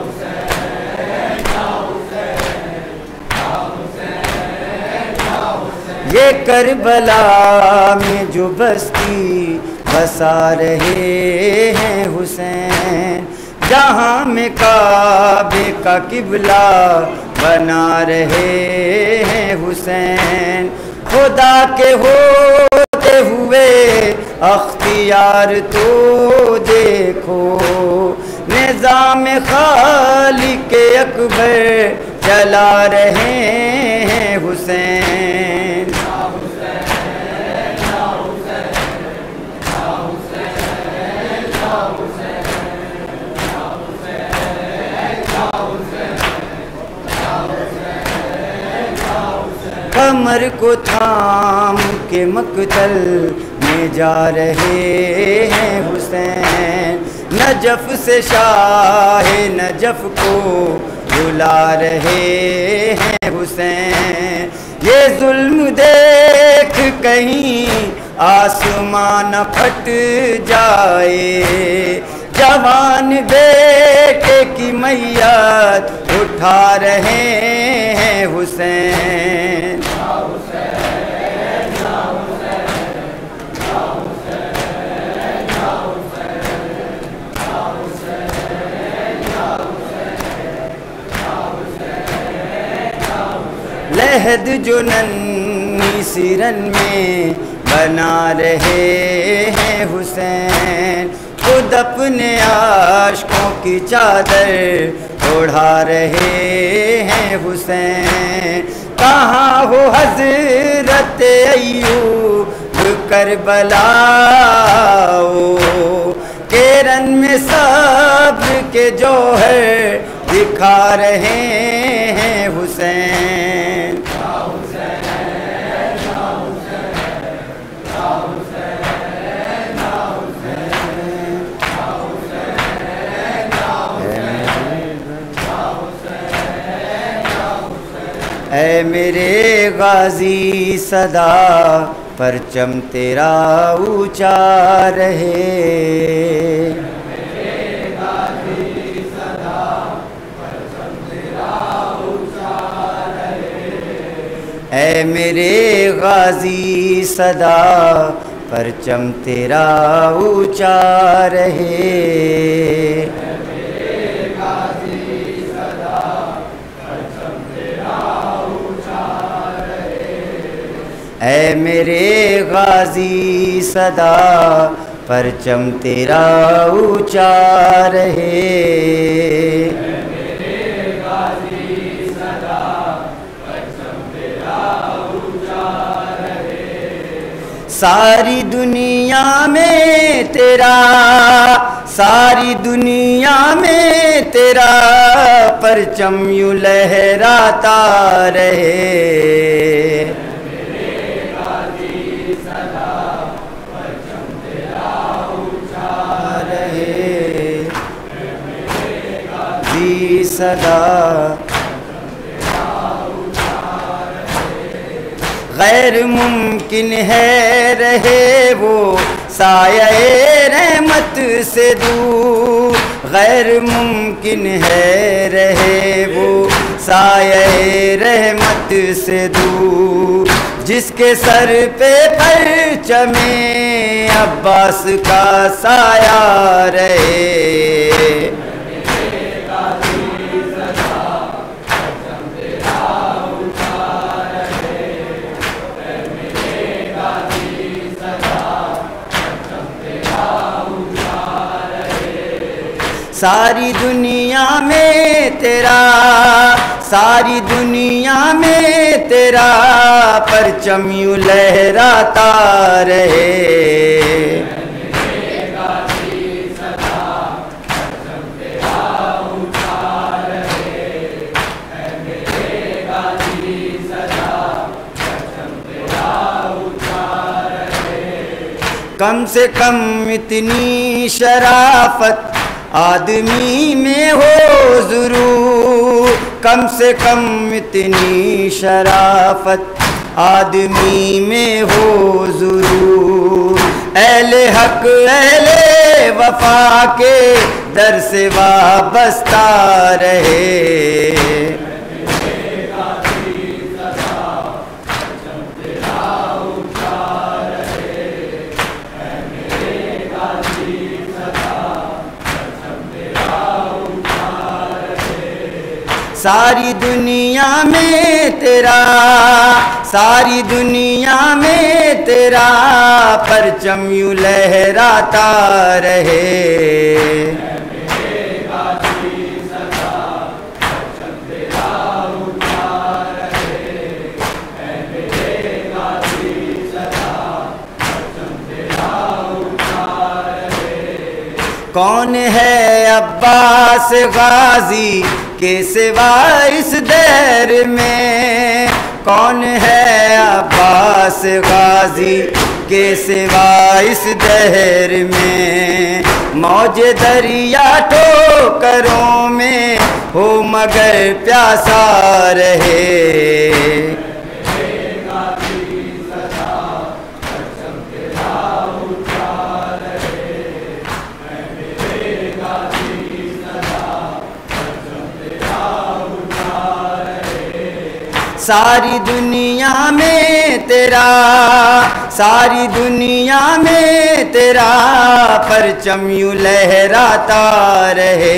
یہ کربلا میں جو بستی بسا رہے ہیں حسین، جہاں میں کعبے کا قبلہ بنا رہے ہیں حسین، خدا کے ہوتے ہوئے اختیار تو دیکھو، نظام خالق اکبر چلا رہے ہیں حسین، کمر کو تھام کے مقتل میں جا رہے ہیں حسین، نجف سے شاہ نجف کو بلا رہے ہیں حسین، یہ ظلم دیکھ کہیں آسمان پھٹ جائے، جوان بیٹے کی میت اٹھا رہے ہیں حسین، لحد جو ننھی سرن میں بنا رہے ہیں حسین، خود اپنے عاشقوں کی چادر اڑا رہے ہیں حسین، کہاں ہو حضرت ایوب کربلا، کیرن میں صبر کے جوہر دکھا رہے ہیں حسین، اے میرے غازی صدا پرچم تیرا اونچا رہے، اے میرے غازی صدا پرچم تیرا اونچا رہے، اے میرے غازی صدا پرچم تیرا اونچا رہے، ساری دنیا میں تیرا، ساری دنیا میں تیرا پرچم یوں لہراتا رہے، صدا غیر ممکن ہے رہے وہ سایہ رحمت سے دور، غیر ممکن ہے رہے وہ سایہ رحمت سے دور، جس کے سر پہ پرچم عباس کا سایہ رہے، ساری دنیا میں تیرا، ساری دنیا میں تیرا پرچم یوں لہراتا رہے، کم سے کم اتنی شرافت آدمی میں ہو ضرور، کم سے کم اتنی شرافت آدمی میں ہو ضرور، اہل حق اہل وفا کے در سے وابستہ رہے۔ ساری دنیا میں تیرا، ساری دنیا میں تیرا پرچم یوں لہراتا رہے۔ کون ہے عباس غازی کے سوا اس دیر میں، کون ہے عباس غازی کے سوا اس دہر میں، موج دریا ٹھوکروں میں ہو مگر پیاسا رہے۔ ساری دنیا میں تیرا، ساری دنیا میں تیرا پرچم یوں لہراتا رہے۔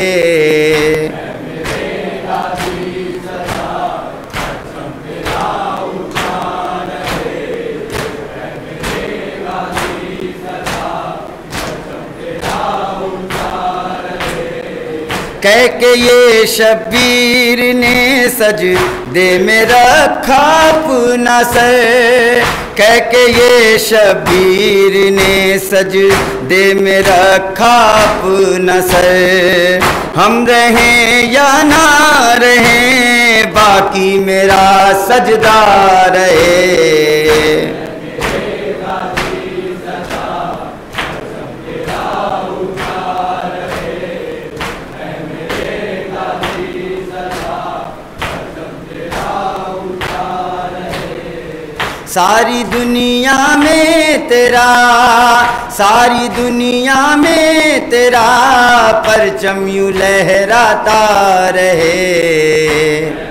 کہہ کہ یہ شبیر نے سجدے میں رکھا اپنا سر، کہہ کہ یہ شبیر نے سجدے میں رکھا اپنا سر، ہم رہیں یا نہ رہیں باقی میرا سجدہ رہے۔ ساری دنیا میں تیرا، ساری دنیا میں تیرا پرچم یوں لہراتا رہے۔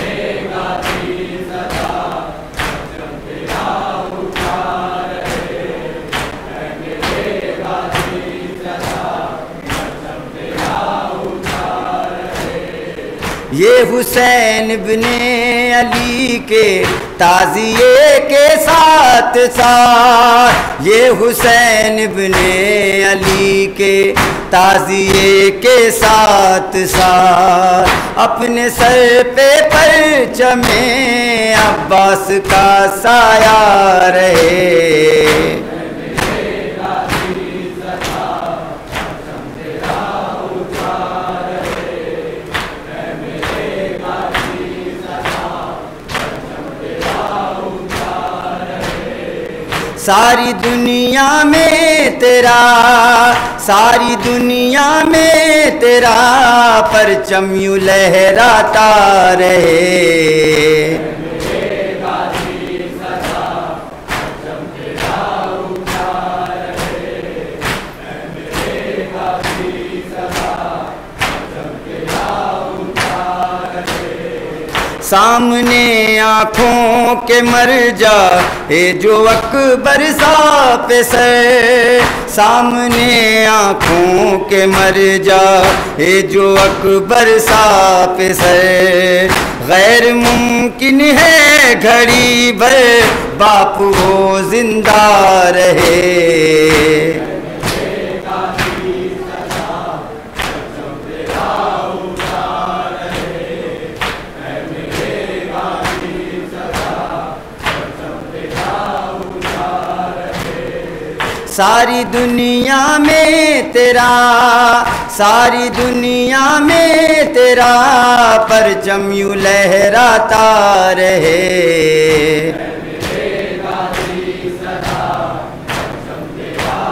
یہ حسین ابن علی کے تعزیے کے ساتھ ساتھ، یہ حسین ابن علی کے تعزیے کے ساتھ ساتھ اپنے سر پہ پرچم عباس کا سایہ رہے۔ ساری دنیا میں تیرا، ساری دنیا میں تیرا پرچم یوں لہراتا رہے۔ سامنے آنکھوں کے مر جا اے جو اکبر سا پہ سر، سامنے آنکھوں کے مر جا اے جو اکبر سا پہ سر، غیر ممکن ہے گھڑی بھر باپ وہ زندہ رہے۔ ساری دنیا میں تیرا، ساری دنیا میں تیرا پرچم یوں لہراتا رہے۔